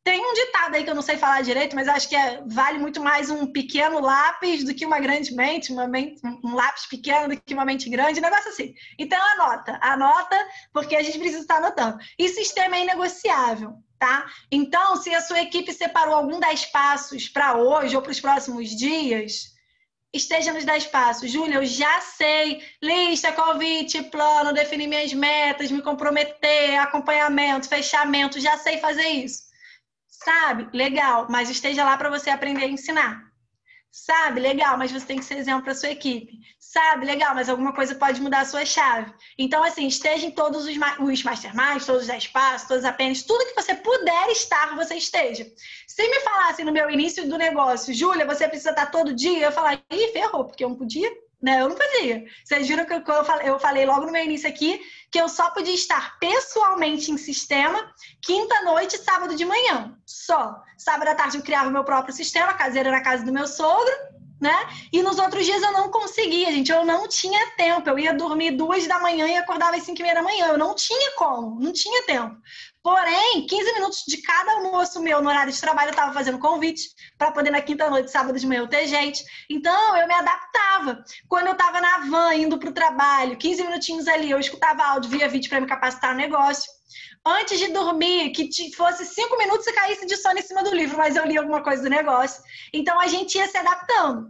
Tem um ditado aí que eu não sei falar direito, mas acho que é, vale muito mais um pequeno lápis do que uma grande mente, uma mente, um lápis pequeno do que uma mente grande, um negócio assim. Então, anota, anota, porque a gente precisa estar anotando. E sistema é inegociável, tá? Então, se a sua equipe separou algum dez passos para hoje ou para os próximos dias, esteja nos dez passos. Júlia, eu já sei lista, convite, plano, definir minhas metas, me comprometer, acompanhamento, fechamento, já sei fazer isso. Sabe? Legal, mas esteja lá para você aprender a ensinar. Sabe? Legal, mas você tem que ser exemplo para sua equipe. Sabe? Legal, mas alguma coisa pode mudar a sua chave. Então, assim, esteja em todos os, os masterminds, todos os dez passos, todos os apêndices, tudo que você puder estar, você esteja. Se me falassem no meu início do negócio, Júlia, você precisa estar todo dia, eu ia falar, ih, ferrou, porque eu não podia, né? Eu não fazia. Vocês viram que eu falei, eu falei logo no meu início aqui que eu só podia estar pessoalmente em sistema quinta-noite e sábado de manhã. Só. Sábado à tarde eu criava o meu próprio sistema, caseira na casa do meu sogro, né? E nos outros dias eu não conseguia, gente. Eu não tinha tempo. Eu ia dormir duas da manhã e acordava às cinco e meia da manhã. Eu não tinha como, não tinha tempo. Porém, quinze minutos de cada almoço meu no horário de trabalho, eu estava fazendo convite para poder na quinta-noite, sábado de manhã, eu ter gente. Então, eu me adaptava. Quando eu estava na van, indo para o trabalho, quinze minutinhos ali, eu escutava áudio via vídeo para me capacitar no negócio. Antes de dormir, que fosse cinco minutos e caísse de sono em cima do livro, mas eu li alguma coisa do negócio. Então, a gente ia se adaptando.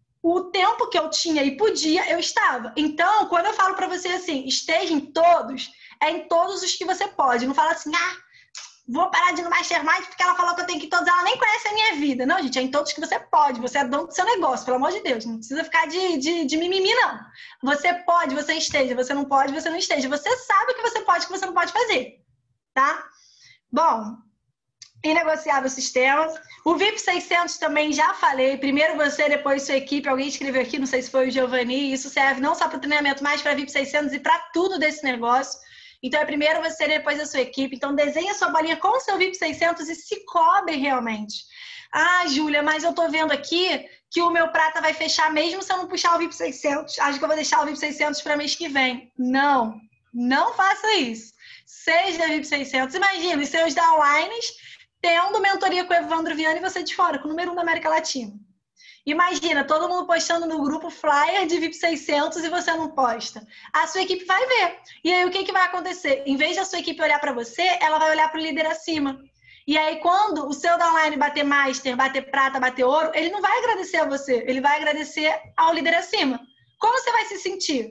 O tempo que eu tinha e podia, eu estava. Então, quando eu falo para você assim, esteja em todos, é em todos os que você pode. Não fala assim, ah, vou parar de ir no Mastermind porque ela falou que eu tenho que ir em todos. Ela nem conhece a minha vida. Não, gente, é em todos que você pode. Você é dono do seu negócio, pelo amor de Deus. Não precisa ficar de, de, de mimimi, não. Você pode, você esteja. Você não pode, você não esteja. Você sabe o que você pode e o que você não pode fazer. Tá? Bom, inegociável sistema. O V I P seiscentos também já falei. Primeiro você, depois sua equipe. Alguém escreveu aqui, não sei se foi o Giovanni. Isso serve não só para o treinamento, mas para V I P seiscentos e para tudo desse negócio. Então, é primeiro você, depois a sua equipe. Então, desenha sua bolinha com o seu V I P seiscentos e se cobre realmente. Ah, Júlia, mas eu tô vendo aqui que o meu prata vai fechar mesmo se eu não puxar o V I P seiscentos. Acho que eu vou deixar o V I P seiscentos para mês que vem. Não, não faça isso. Seja V I P seiscentos. Imagina, os seus downlines tendo mentoria com o Evandro Viana e você de fora, com o número um da América Latina. Imagina, todo mundo postando no grupo flyer de V I P seiscentos e você não posta. A sua equipe vai ver. E aí, o que, que vai acontecer? Em vez da sua equipe olhar para você, ela vai olhar para o líder acima. E aí, quando o seu downline bater master, bater prata, bater ouro, ele não vai agradecer a você, ele vai agradecer ao líder acima. Como você vai se sentir?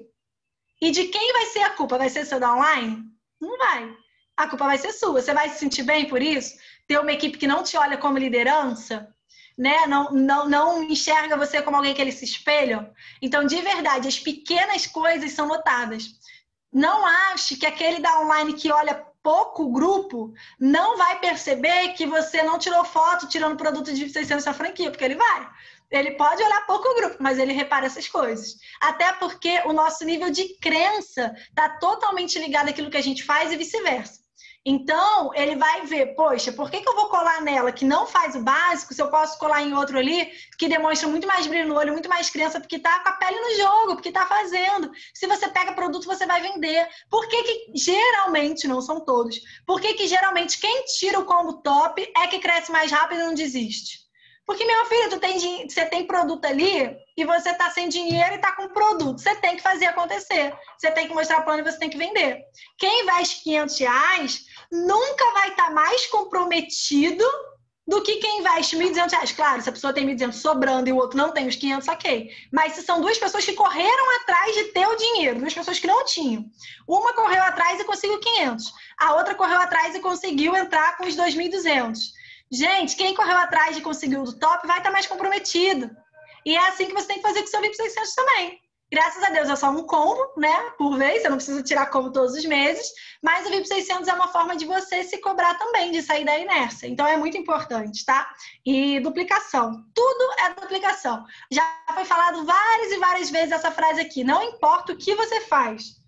E de quem vai ser a culpa? Vai ser seu downline? Não vai. A culpa vai ser sua. Você vai se sentir bem por isso? Ter uma equipe que não te olha como liderança? Né? Não, não, não enxerga você como alguém que eles se espelham? Então, de verdade, as pequenas coisas são notadas. Não ache que aquele downline que olha pouco o grupo não vai perceber que você não tirou foto tirando produto de seiscentos da franquia, porque ele vai. Ele pode olhar pouco o grupo, mas ele repara essas coisas. Até porque o nosso nível de crença está totalmente ligado àquilo que a gente faz e vice-versa. Então, ele vai ver, poxa, por que, que eu vou colar nela que não faz o básico, se eu posso colar em outro ali que demonstra muito mais brilho no olho, muito mais crença, porque tá com a pele no jogo, porque tá fazendo. Se você pega produto, você vai vender. Por que que geralmente, não são todos, por que que geralmente quem tira o combo top é que cresce mais rápido e não desiste? Porque, meu filho, tu tem, você tem produto ali e você tá sem dinheiro e tá com produto. Você tem que fazer acontecer. Você tem que mostrar o plano e você tem que vender. Quem investe quinhentos reais nunca vai estar mais comprometido do que quem investe mil e duzentos reais. Claro, se a pessoa tem mil e duzentos sobrando e o outro não tem os quinhentos, ok. Mas se são duas pessoas que correram atrás de ter o dinheiro, duas pessoas que não tinham. Uma correu atrás e conseguiu quinhentos. A outra correu atrás e conseguiu entrar com os dois mil e duzentos. Gente, quem correu atrás de conseguir o do top vai estar mais comprometido. E é assim que você tem que fazer com o seu V I P seiscentos também. Graças a Deus é só um combo, né, por vez, você não precisa tirar combo todos os meses, mas o V I P seiscentos é uma forma de você se cobrar também, de sair da inércia. Então é muito importante, tá? E duplicação. Tudo é duplicação. Já foi falado várias e várias vezes essa frase aqui. Não importa o que você faz.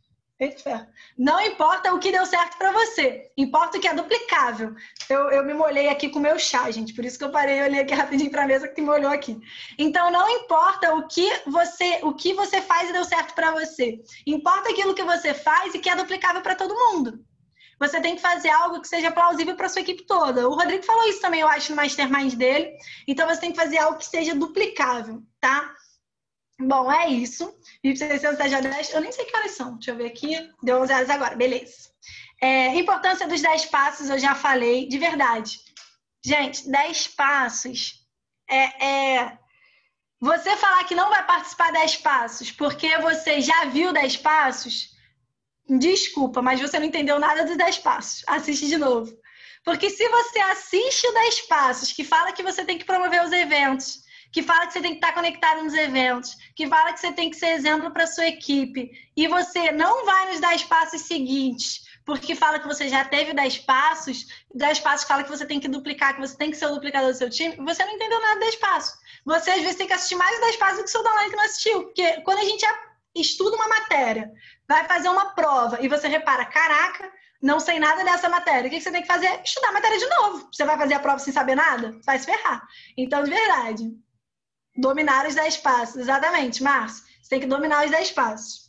Não importa o que deu certo para você, importa o que é duplicável. Eu, eu me molhei aqui com o meu chá, gente, por isso que eu parei e olhei aqui rapidinho para a mesa que me molhou aqui. Então, não importa o que você, o que você faz e deu certo para você, importa aquilo que você faz e que é duplicável para todo mundo. você tem que fazer algo que seja plausível para sua equipe toda. O Rodrigo falou isso também, eu acho, no Mastermind dele. Então, você tem que fazer algo que seja duplicável, tá? Bom, é isso. V I P seiscentos até dia dez. Eu nem sei que horas são. Deixa eu ver aqui. Deu onze horas agora. Beleza. É, importância dos dez passos, eu já falei. De verdade. Gente, dez passos é... é... Você falar que não vai participar dez passos porque você já viu dez passos, desculpa, mas você não entendeu nada dos dez passos. Assiste de novo. Porque se você assiste o dez passos, que fala que você tem que promover os eventos, que fala que você tem que estar conectado nos eventos, que fala que você tem que ser exemplo para a sua equipe, e você não vai nos dez passos seguintes, porque fala que você já teve dez passos, dez passos fala que você tem que duplicar, que você tem que ser o duplicador do seu time, você não entendeu nada dos dez passos. Você, às vezes, tem que assistir mais dez passos do que o seu downline que não assistiu. Porque quando a gente estuda uma matéria, vai fazer uma prova, e você repara, caraca, não sei nada dessa matéria. O que você tem que fazer? Estudar a matéria de novo. Você vai fazer a prova sem saber nada? Vai se ferrar. Então, de verdade, dominar os dez passos. Exatamente, Márcio. Você tem que dominar os dez passos.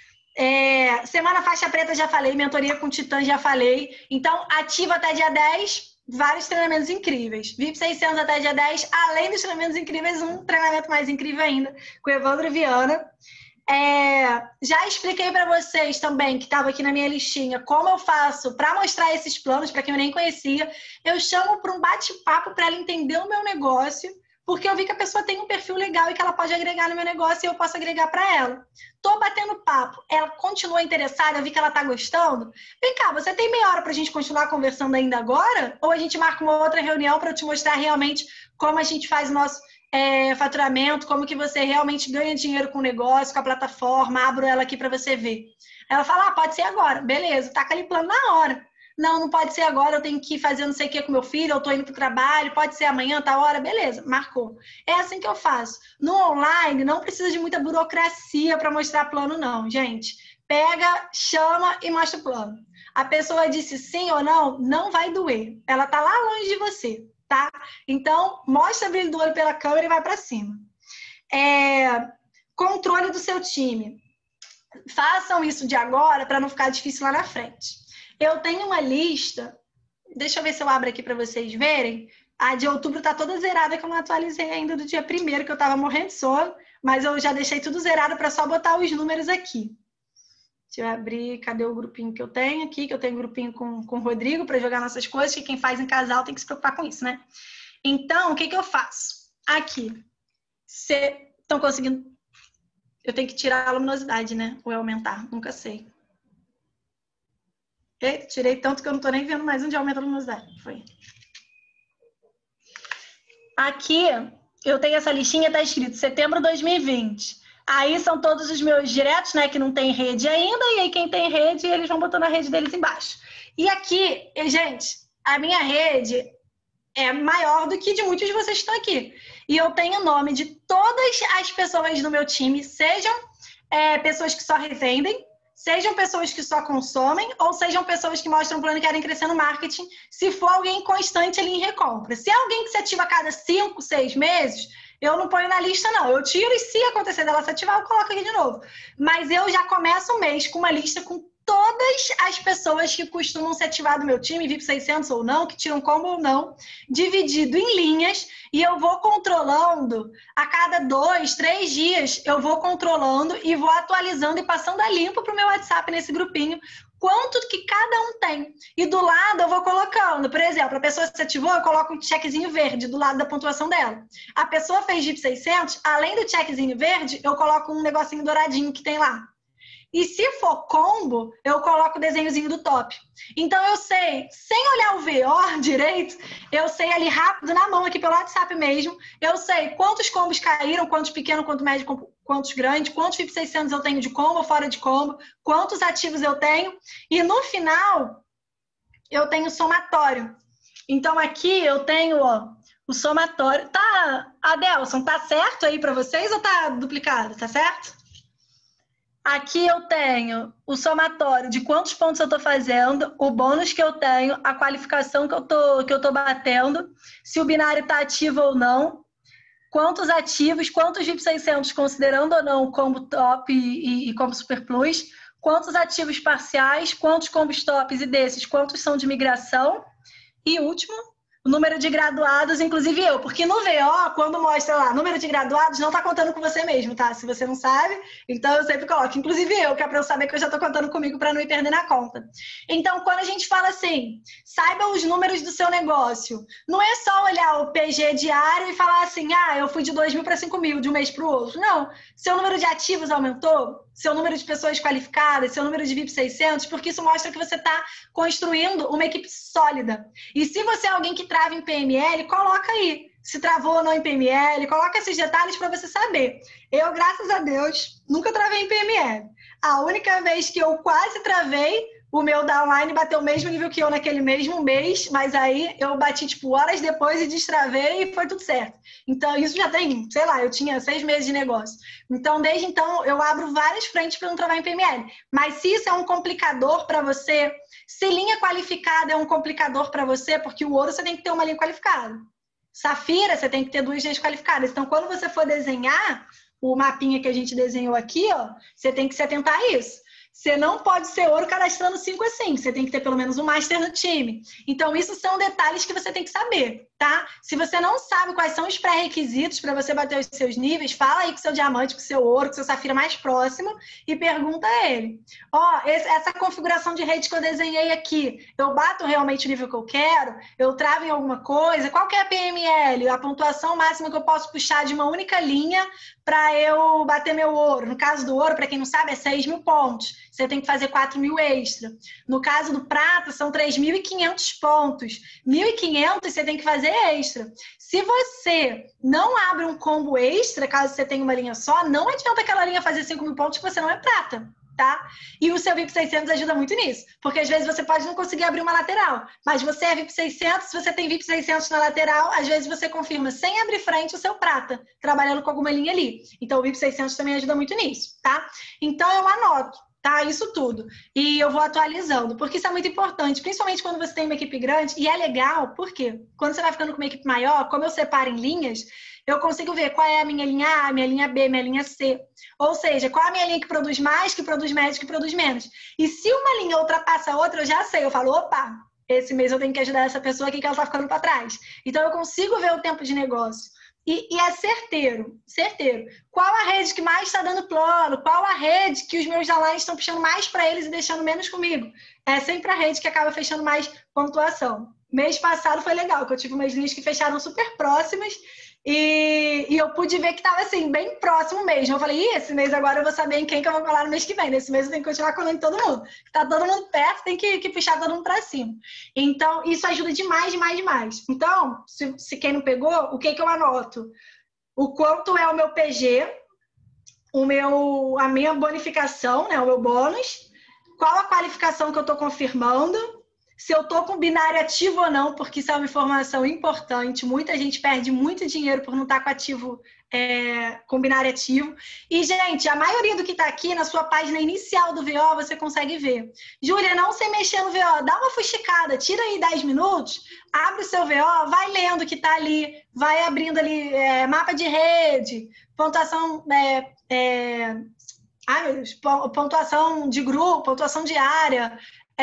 É, semana faixa preta já falei, mentoria com Titã já falei. Então, ativa até dia dez, vários treinamentos incríveis. V I P seiscentos até dia dez, além dos treinamentos incríveis, um treinamento mais incrível ainda, com o Evandro Viana. É, já expliquei para vocês também, que estava aqui na minha listinha, como eu faço para mostrar esses planos, para quem eu nem conhecia. Eu chamo para um bate-papo para ela entender o meu negócio, porque eu vi que a pessoa tem um perfil legal e que ela pode agregar no meu negócio e eu posso agregar para ela. Tô batendo papo, ela continua interessada, eu vi que ela tá gostando. Vem cá, você tem meia hora pra gente continuar conversando ainda agora? Ou a gente marca uma outra reunião para eu te mostrar realmente como a gente faz o nosso é, faturamento, como que você realmente ganha dinheiro com o negócio, com a plataforma, abro ela aqui para você ver. Ela fala, ah, pode ser agora. Beleza, taca ali plano na hora. Não, não pode ser agora, eu tenho que fazer não sei o que com meu filho, eu tô indo pro trabalho, pode ser amanhã, tá hora, beleza, marcou. É assim que eu faço. No online, não precisa de muita burocracia para mostrar plano, não, gente. Pega, chama e mostra o plano. A pessoa disse sim ou não, não vai doer. Ela tá lá longe de você, tá? Então, mostra o brilho do olho pela câmera e vai para cima. É... Controle do seu time. Façam isso de agora para não ficar difícil lá na frente. Eu tenho uma lista, deixa eu ver se eu abro aqui para vocês verem. A de outubro tá toda zerada, que eu não atualizei ainda do dia primeiro, que eu tava morrendo de sono, mas eu já deixei tudo zerado para só botar os números aqui. Deixa eu abrir, cadê o grupinho que eu tenho aqui, que eu tenho um grupinho com, com o Rodrigo para jogar nossas coisas, que quem faz em casal tem que se preocupar com isso, né? Então, o que que eu faço? Aqui, vocês estão conseguindo... Eu tenho que tirar a luminosidade, né? Ou aumentar, nunca sei. Eita, tirei tanto que eu não tô nem vendo mais onde aumenta a luminosidade. Foi. Aqui, eu tenho essa listinha, tá escrito setembro de dois mil e vinte. Aí são todos os meus diretos, né, que não tem rede ainda, e aí quem tem rede, eles vão botando a rede deles embaixo. E aqui, gente, a minha rede é maior do que de muitos de vocês que estão aqui. E eu tenho o nome de todas as pessoas do meu time, sejam é, pessoas que só revendem, sejam pessoas que só consomem, ou sejam pessoas que mostram um plano e querem crescer no marketing, se for alguém constante ali em recompra. Se é alguém que se ativa a cada cinco, seis meses, eu não ponho na lista, não. Eu tiro e se acontecer dela se ativar, eu coloco aqui de novo. Mas eu já começo o mês com uma lista com todas as pessoas que costumam se ativar do meu time, V I P seiscentos ou não, que tiram combo ou não, dividido em linhas, e eu vou controlando a cada dois, três dias, eu vou controlando e vou atualizando e passando a limpo para o meu WhatsApp nesse grupinho, quanto que cada um tem. E do lado eu vou colocando, por exemplo, a pessoa se ativou, eu coloco um checkzinho verde do lado da pontuação dela. A pessoa fez V I P seiscentos, além do checkzinho verde, eu coloco um negocinho douradinho que tem lá. E se for combo, eu coloco o desenhozinho do top. Então eu sei, sem olhar o V O direito, eu sei ali rápido, na mão aqui pelo WhatsApp mesmo, eu sei quantos combos caíram, quantos pequenos, quantos médios, quantos grandes, quantos V I P seiscentos eu tenho de combo, fora de combo, quantos ativos eu tenho. E no final, eu tenho somatório. Então aqui eu tenho, ó, o somatório. Tá, Adelson, tá certo aí para vocês ou tá duplicado? Tá certo? Aqui eu tenho o somatório de quantos pontos eu estou fazendo, o bônus que eu tenho, a qualificação que eu tô, que eu tô batendo, se o binário está ativo ou não, quantos ativos, quantos V I P seiscentos, considerando ou não o combo top e, e, e combo super plus, quantos ativos parciais, quantos combo stops e desses, quantos são de migração. E último, o número de graduados, inclusive eu, porque no V O, quando mostra lá número de graduados, não está contando com você mesmo, tá? Se você não sabe, então eu sempre coloco, inclusive eu, que é para eu saber que eu já estou contando comigo para não ir perder na conta. Então, quando a gente fala assim, saiba os números do seu negócio, não é só olhar o P G diário e falar assim, ah, eu fui de dois mil para cinco mil, de um mês para o outro. Não, seu número de ativos aumentou, seu número de pessoas qualificadas, seu número de V I P seiscentos, porque isso mostra que você está construindo uma equipe sólida. E se você é alguém que trava em P M L, coloca aí. Se travou ou não em P M L, coloca esses detalhes para você saber. Eu, graças a Deus, nunca travei em P M L. A única vez que eu quase travei, o meu downline bateu o mesmo nível que eu naquele mesmo mês, mas aí eu bati, tipo, horas depois e destravei e foi tudo certo. Então, isso já tem, sei lá, eu tinha seis meses de negócio. Então, desde então, eu abro várias frentes para não travar em P M L. Mas se isso é um complicador para você, se linha qualificada é um complicador para você, porque o ouro você tem que ter uma linha qualificada. Safira, você tem que ter duas linhas qualificadas. Então, quando você for desenhar o mapinha que a gente desenhou aqui, ó, você tem que se atentar a isso. Você não pode ser ouro cadastrando cinco assim. Você tem que ter pelo menos um master no time. Então, isso são detalhes que você tem que saber, tá? Se você não sabe quais são os pré-requisitos para você bater os seus níveis, fala aí com o seu diamante, com o seu ouro, com o seu safira mais próximo e pergunta a ele. Ó, essa configuração de rede que eu desenhei aqui, eu bato realmente o nível que eu quero? Eu travo em alguma coisa? Qual que é a P M L? A pontuação máxima que eu posso puxar de uma única linha para eu bater meu ouro? No caso do ouro, para quem não sabe, é seis mil pontos. Você tem que fazer quatro mil extra. No caso do prata, são três mil e quinhentos pontos. mil e quinhentos você tem que fazer extra. Se você não abre um combo extra, caso você tenha uma linha só, não adianta aquela linha fazer cinco mil pontos que você não é prata, tá? E o seu V I P seiscentos ajuda muito nisso. Porque às vezes você pode não conseguir abrir uma lateral, mas você é V I P seiscentos, se você tem V I P seiscentos na lateral, às vezes você confirma sem abrir frente o seu prata, trabalhando com alguma linha ali. Então o V I P seiscentos também ajuda muito nisso, tá? Então eu anoto. Tá, isso tudo. E eu vou atualizando, porque isso é muito importante, principalmente quando você tem uma equipe grande, e é legal, porque quando você vai ficando com uma equipe maior, como eu separo em linhas, eu consigo ver qual é a minha linha A, minha linha B, minha linha C. Ou seja, qual é a minha linha que produz mais, que produz médio, que produz menos. E se uma linha ultrapassa a outra, eu já sei, eu falo, opa, esse mês eu tenho que ajudar essa pessoa aqui que ela tá ficando para trás. Então eu consigo ver o tempo de negócio. E, e é certeiro, certeiro. Qual a rede que mais está dando plano? Qual a rede que os meus downlines estão puxando mais para eles e deixando menos comigo? É sempre a rede que acaba fechando mais pontuação. Mês passado foi legal, que eu tive umas linhas que fecharam super próximas e, e eu pude ver que estava assim, bem próximo mesmo. Eu falei, Ih, esse mês agora eu vou saber em quem que eu vou colar no mês que vem. Nesse mês eu tenho que continuar colando em todo mundo. Está todo mundo perto, tem que, que puxar todo mundo para cima. Então, isso ajuda demais, demais, demais. Então, se, se quem não pegou, o que, que eu anoto? O quanto é o meu P G, o meu, a minha bonificação, né, o meu bônus, qual a qualificação que eu estou confirmando, se eu estou com binário ativo ou não, porque isso é uma informação importante. Muita gente perde muito dinheiro por não estar com ativo, é, com binário ativo. E, gente, a maioria do que está aqui na sua página inicial do V O, você consegue ver. Júlia, não sei mexer no V O, dá uma fuxicada, tira aí dez minutos, abre o seu V O, vai lendo o que está ali, vai abrindo ali é, mapa de rede, pontuação... É, é, ai, meu Deus, pontuação de grupo, pontuação diária...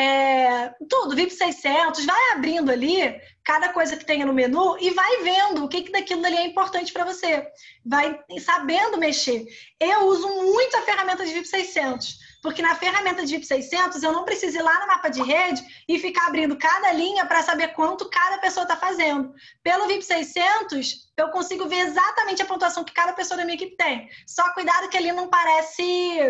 É, tudo, V I P seiscentos, vai abrindo ali cada coisa que tenha no menu e vai vendo o que, que daquilo ali é importante para você. Vai sabendo mexer. Eu uso muito a ferramenta de V I P seiscentos, porque na ferramenta de V I P seiscentos eu não preciso ir lá no mapa de rede e ficar abrindo cada linha para saber quanto cada pessoa está fazendo. Pelo V I P seiscentos, eu consigo ver exatamente a pontuação que cada pessoa da minha equipe tem. Só cuidado que ali não parece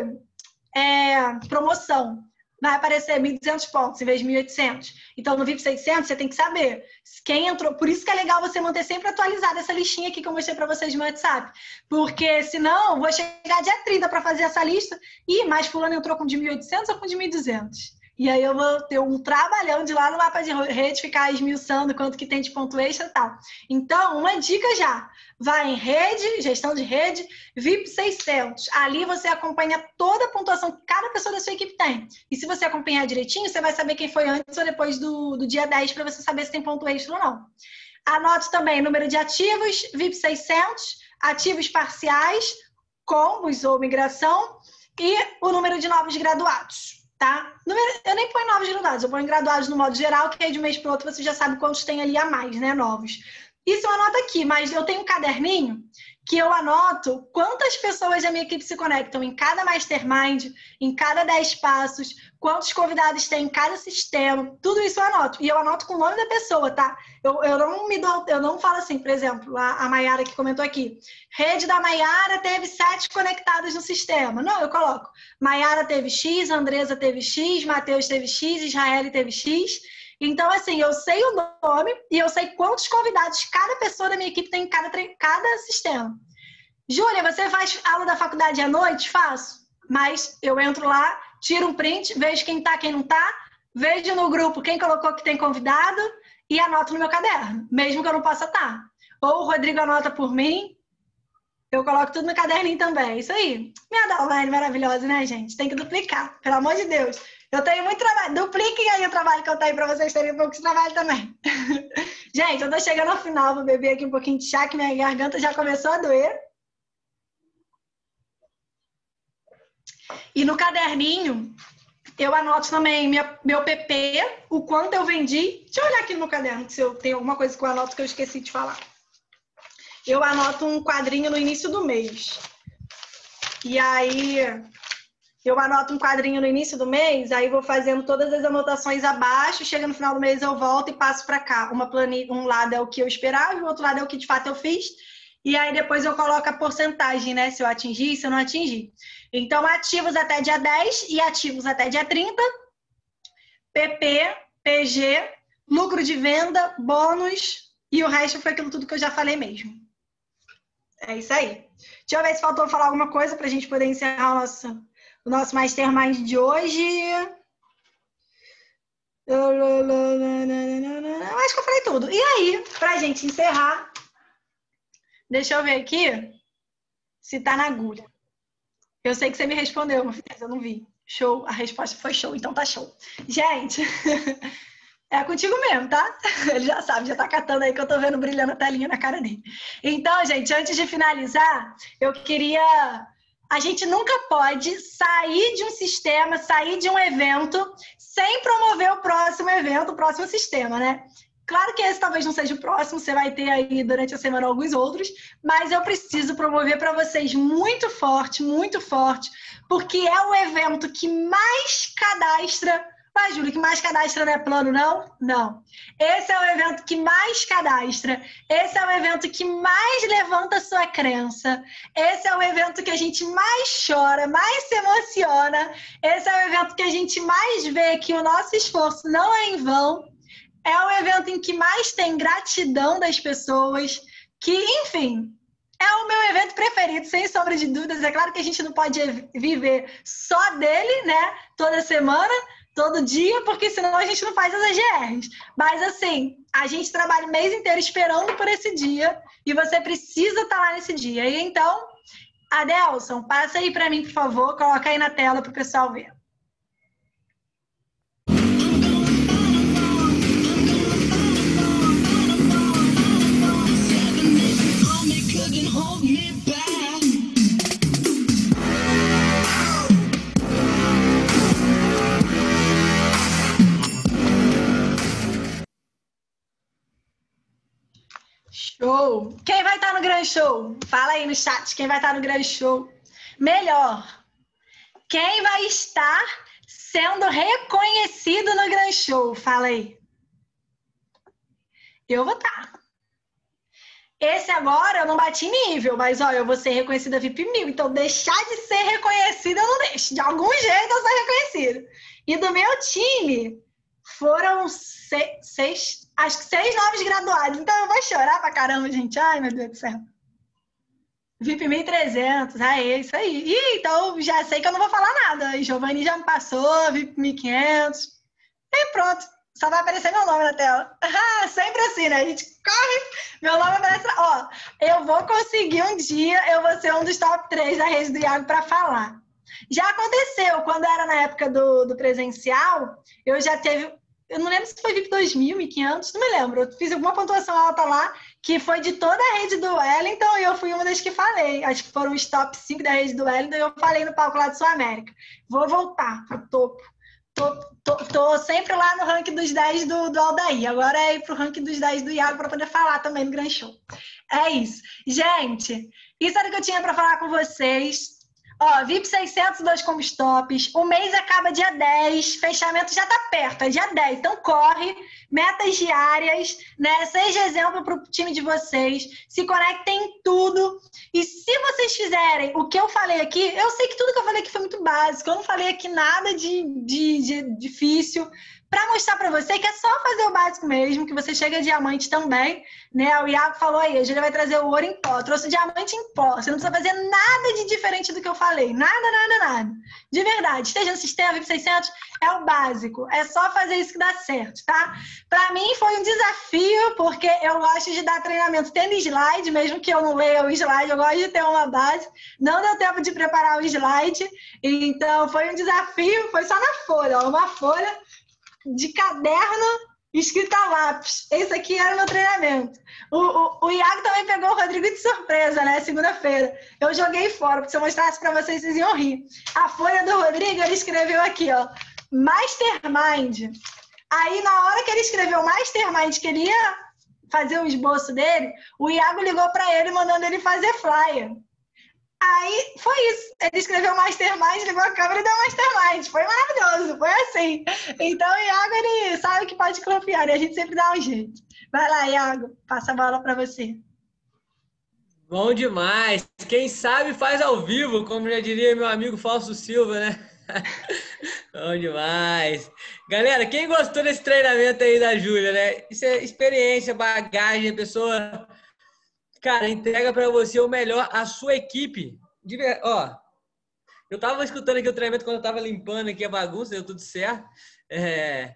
é, promoção. Vai aparecer mil e duzentos pontos em vez de mil e oitocentos. Então, no V I P seiscentos, você tem que saber quem entrou. Por isso que é legal você manter sempre atualizada essa listinha aqui que eu mostrei para vocês no WhatsApp. Porque, senão, vou chegar dia trinta para fazer essa lista. Ih, mas fulano entrou com de mil e oitocentos ou com de mil e duzentos? E aí eu vou ter um trabalhão de lá no mapa de rede, ficar esmiuçando quanto que tem de ponto extra e tal. Então, uma dica já. Vai em rede, gestão de rede, V I P seiscentos. Ali você acompanha toda a pontuação que cada pessoa da sua equipe tem. E se você acompanhar direitinho, você vai saber quem foi antes ou depois do, do dia dez para você saber se tem ponto extra ou não. Anote também número de ativos, V I P seiscentos, ativos parciais, combos ou migração, e o número número de novos graduados, tá? Número, eu nem ponho novos graduados, eu ponho graduados no modo geral, que aí de um mês para o outro você já sabe quantos tem ali a mais, né? Novos. Isso eu anoto aqui, mas eu tenho um caderninho que eu anoto quantas pessoas da minha equipe se conectam em cada mastermind, em cada dez passos, quantos convidados tem em cada sistema, tudo isso eu anoto. E eu anoto com o nome da pessoa, tá? Eu, eu não me dou, eu não falo assim, por exemplo, a, a Maiara que comentou aqui, rede da Maiara teve sete conectados no sistema. Não, eu coloco, Maiara teve X, Andresa teve X, Matheus teve X, Israel teve X. Então, assim, eu sei o nome e eu sei quantos convidados cada pessoa da minha equipe tem em cada, cada sistema. Júlia, você faz aula da faculdade à noite? Faço. Mas eu entro lá, tiro um print, vejo quem tá, quem não tá, vejo no grupo quem colocou que tem convidado e anoto no meu caderno, mesmo que eu não possa estar. Ou o Rodrigo anota por mim, eu coloco tudo no caderninho também. Isso aí. Minha aula online maravilhosa, né, gente? Tem que duplicar, pelo amor de Deus. Eu tenho muito trabalho. Dupliquem aí o trabalho que eu tenho para vocês terem um pouco de trabalho também. Gente, eu tô chegando ao final. Vou beber aqui um pouquinho de chá, que minha garganta já começou a doer. E no caderninho, eu anoto também minha, meu P P, o quanto eu vendi. Deixa eu olhar aqui no meu caderno, se eu tenho alguma coisa que eu anoto que eu esqueci de falar. Eu anoto um quadrinho no início do mês. E aí... Eu anoto um quadrinho no início do mês, aí vou fazendo todas as anotações abaixo, chega no final do mês eu volto e passo para cá. Uma planilha, um lado é o que eu esperava, e o outro lado é o que de fato eu fiz. E aí depois eu coloco a porcentagem, né? Se eu atingir, se eu não atingir. Então, ativos até dia dez e ativos até dia trinta. P P, P G, lucro de venda, bônus e o resto foi aquilo tudo que eu já falei mesmo. É isso aí. Deixa eu ver se faltou falar alguma coisa para a gente poder encerrar o nosso... O nosso Mastermind de hoje. Acho que eu falei tudo. E aí, pra gente encerrar, deixa eu ver aqui se tá na agulha. Eu sei que você me respondeu, mas eu não vi. Show, a resposta foi show, então tá show. Gente, é contigo mesmo, tá? Ele já sabe, já tá catando aí que eu tô vendo brilhando a telinha na cara dele. Então, gente, antes de finalizar, eu queria... A gente nunca pode sair de um sistema, sair de um evento sem promover o próximo evento, o próximo sistema, né? Claro que esse talvez não seja o próximo, você vai ter aí durante a semana alguns outros, mas eu preciso promover para vocês muito forte, muito forte, porque é o evento que mais cadastra. Mas, Júlia, que mais cadastra não é plano, não? Não. Esse é o evento que mais cadastra. Esse é o evento que mais levanta a sua crença. Esse é o evento que a gente mais chora, mais se emociona. Esse é o evento que a gente mais vê que o nosso esforço não é em vão. É o evento em que mais tem gratidão das pessoas. Que, enfim, é o meu evento preferido, sem sombra de dúvidas. É claro que a gente não pode viver só dele, né? Toda semana, todo dia, porque senão a gente não faz as A G Rs. Mas assim, a gente trabalha o mês inteiro esperando por esse dia e você precisa estar lá nesse dia. E então, Adelson, passa aí para mim, por favor, coloca aí na tela para o pessoal ver. Show! Quem vai estar no Grande Show? Fala aí no chat, quem vai estar no Grande Show? Melhor, quem vai estar sendo reconhecido no Grande Show? Fala aí. Eu vou estar. Esse agora eu não bati nível, mas ó, eu vou ser reconhecida V I P mil, então deixar de ser reconhecida eu não deixo. De algum jeito eu sou reconhecida. E do meu time foram seis, seis, acho que seis novos graduados, então eu vou chorar pra caramba, gente. Ai, meu Deus do céu. V I P mil e trezentos, ah, é isso aí. Ih, então já sei que eu não vou falar nada. E Giovanni já me passou, V I P mil e quinhentos. E pronto. Só vai aparecer meu nome na tela. Ah, sempre assim, né? A gente corre, meu nome aparece lá. Ó, eu vou conseguir um dia, eu vou ser um dos top três da rede do Iago para falar. Já aconteceu, quando era na época do, do presencial, eu já teve... eu não lembro se foi V I P dois mil, mil e quinhentos, não me lembro. Eu fiz alguma pontuação alta lá, que foi de toda a rede do Wellington, e eu fui uma das que falei. Acho que foram os top cinco da rede do Wellington, e eu falei no palco lá do Sul América. Vou voltar pro topo. Tô, tô, tô sempre lá no ranking dos dez do, do Aldair. Agora é ir pro ranking dos dez do Iago para poder falar também no Gran Show. É isso. Gente, isso era o que eu tinha para falar com vocês. Ó, V I P seiscentos, dois combos tops. O mês acaba dia dez. Fechamento já tá perto, é dia dez. Então corre. Metas diárias, né? Seja exemplo para o time de vocês. Se conectem em tudo. E se vocês fizerem o que eu falei aqui, eu sei que tudo que eu falei aqui foi muito básico. Eu não falei aqui nada de, de, de difícil. Para mostrar para você que é só fazer o básico mesmo, que você chega a diamante também, né? O Iago falou aí, a Júlia vai trazer o ouro em pó. Eu trouxe o diamante em pó. Você não precisa fazer nada de diferente do que eu falei. Nada, nada, nada. De verdade. Esteja no sistema, V I P seiscentos é o básico. É só fazer isso que dá certo, tá? Para mim foi um desafio, porque eu gosto de dar treinamento tendo slide, mesmo que eu não leia o slide, eu gosto de ter uma base. Não deu tempo de preparar o slide, então foi um desafio, foi só na folha, ó, uma folha de caderno escrito a lápis. Esse aqui era o meu treinamento. O, o, o Iago também pegou o Rodrigo de surpresa, né? Segunda-feira. Eu joguei fora, porque se eu mostrasse para vocês, vocês iam rir. A folha do Rodrigo, ele escreveu aqui, ó, Mastermind. Aí, na hora que ele escreveu Mastermind, que ele ia fazer o esboço dele, o Iago ligou para ele, mandando ele fazer flyer. Aí, foi isso. Ele escreveu Mastermind, ligou a câmera e deu Mastermind. Foi maravilhoso, foi assim. Então, o Iago, ele sabe que pode confiar, e a gente sempre dá um jeito. Vai lá, Iago, passa a bola para você. Bom demais. Quem sabe faz ao vivo, como já diria meu amigo Fausto Silva, né? Bom demais. Galera, quem gostou desse treinamento aí da Júlia, né? Isso é experiência, bagagem, a pessoa, cara, entrega para você o melhor, a sua equipe. De ver... Ó, eu tava escutando aqui o treinamento quando eu tava limpando aqui a bagunça, deu tudo certo. É...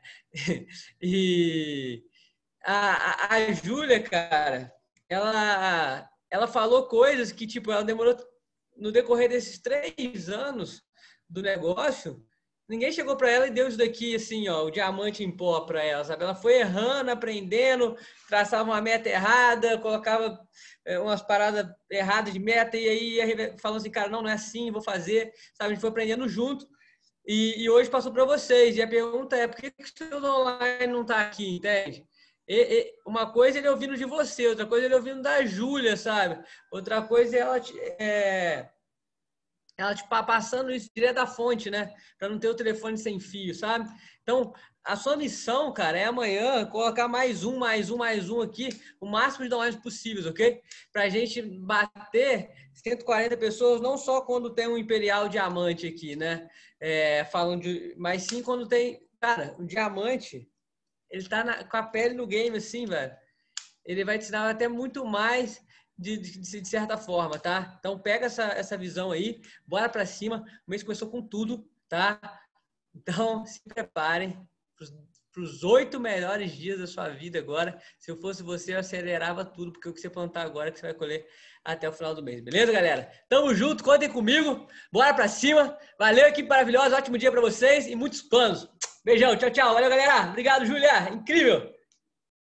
E a, a, a Júlia, cara, ela, ela falou coisas que, tipo, ela demorou no decorrer desses três anos do negócio, ninguém chegou para ela e deu isso daqui, assim, ó, o diamante em pó para ela, sabe? Ela foi errando, aprendendo, traçava uma meta errada, colocava é, umas paradas erradas de meta e aí falando assim, cara, não, não é assim, vou fazer, sabe? A gente foi aprendendo junto e, e hoje passou para vocês. E a pergunta é, por que que o seu online não tá aqui, entende? E, e, uma coisa é ele ouvindo de você, outra coisa é ele ouvindo da Júlia, sabe? Outra coisa é ela... É, ela, tipo, passando isso direto da fonte, né? Para não ter o telefone sem fio, sabe? Então, a sua missão, cara, é amanhã colocar mais um, mais um, mais um aqui, o máximo de downloads possíveis, ok? Pra gente bater cento e quarenta pessoas, não só quando tem um Imperial Diamante aqui, né? É, falam de... Mas sim quando tem... Cara, o diamante, ele tá na... com a pele no game, assim, velho. Ele vai te ensinar até muito mais... De, de, de certa forma, tá? Então pega essa, essa visão aí, bora pra cima. O mês começou com tudo, tá? Então se preparem para os oito melhores dias da sua vida agora. Se eu fosse você, eu acelerava tudo, porque o que você plantar agora é que você vai colher até o final do mês, beleza, galera? Tamo junto, contem comigo, bora pra cima. Valeu, equipe maravilhosa, ótimo dia pra vocês e muitos planos. Beijão, tchau, tchau. Valeu, galera. Obrigado, Júlia. Incrível.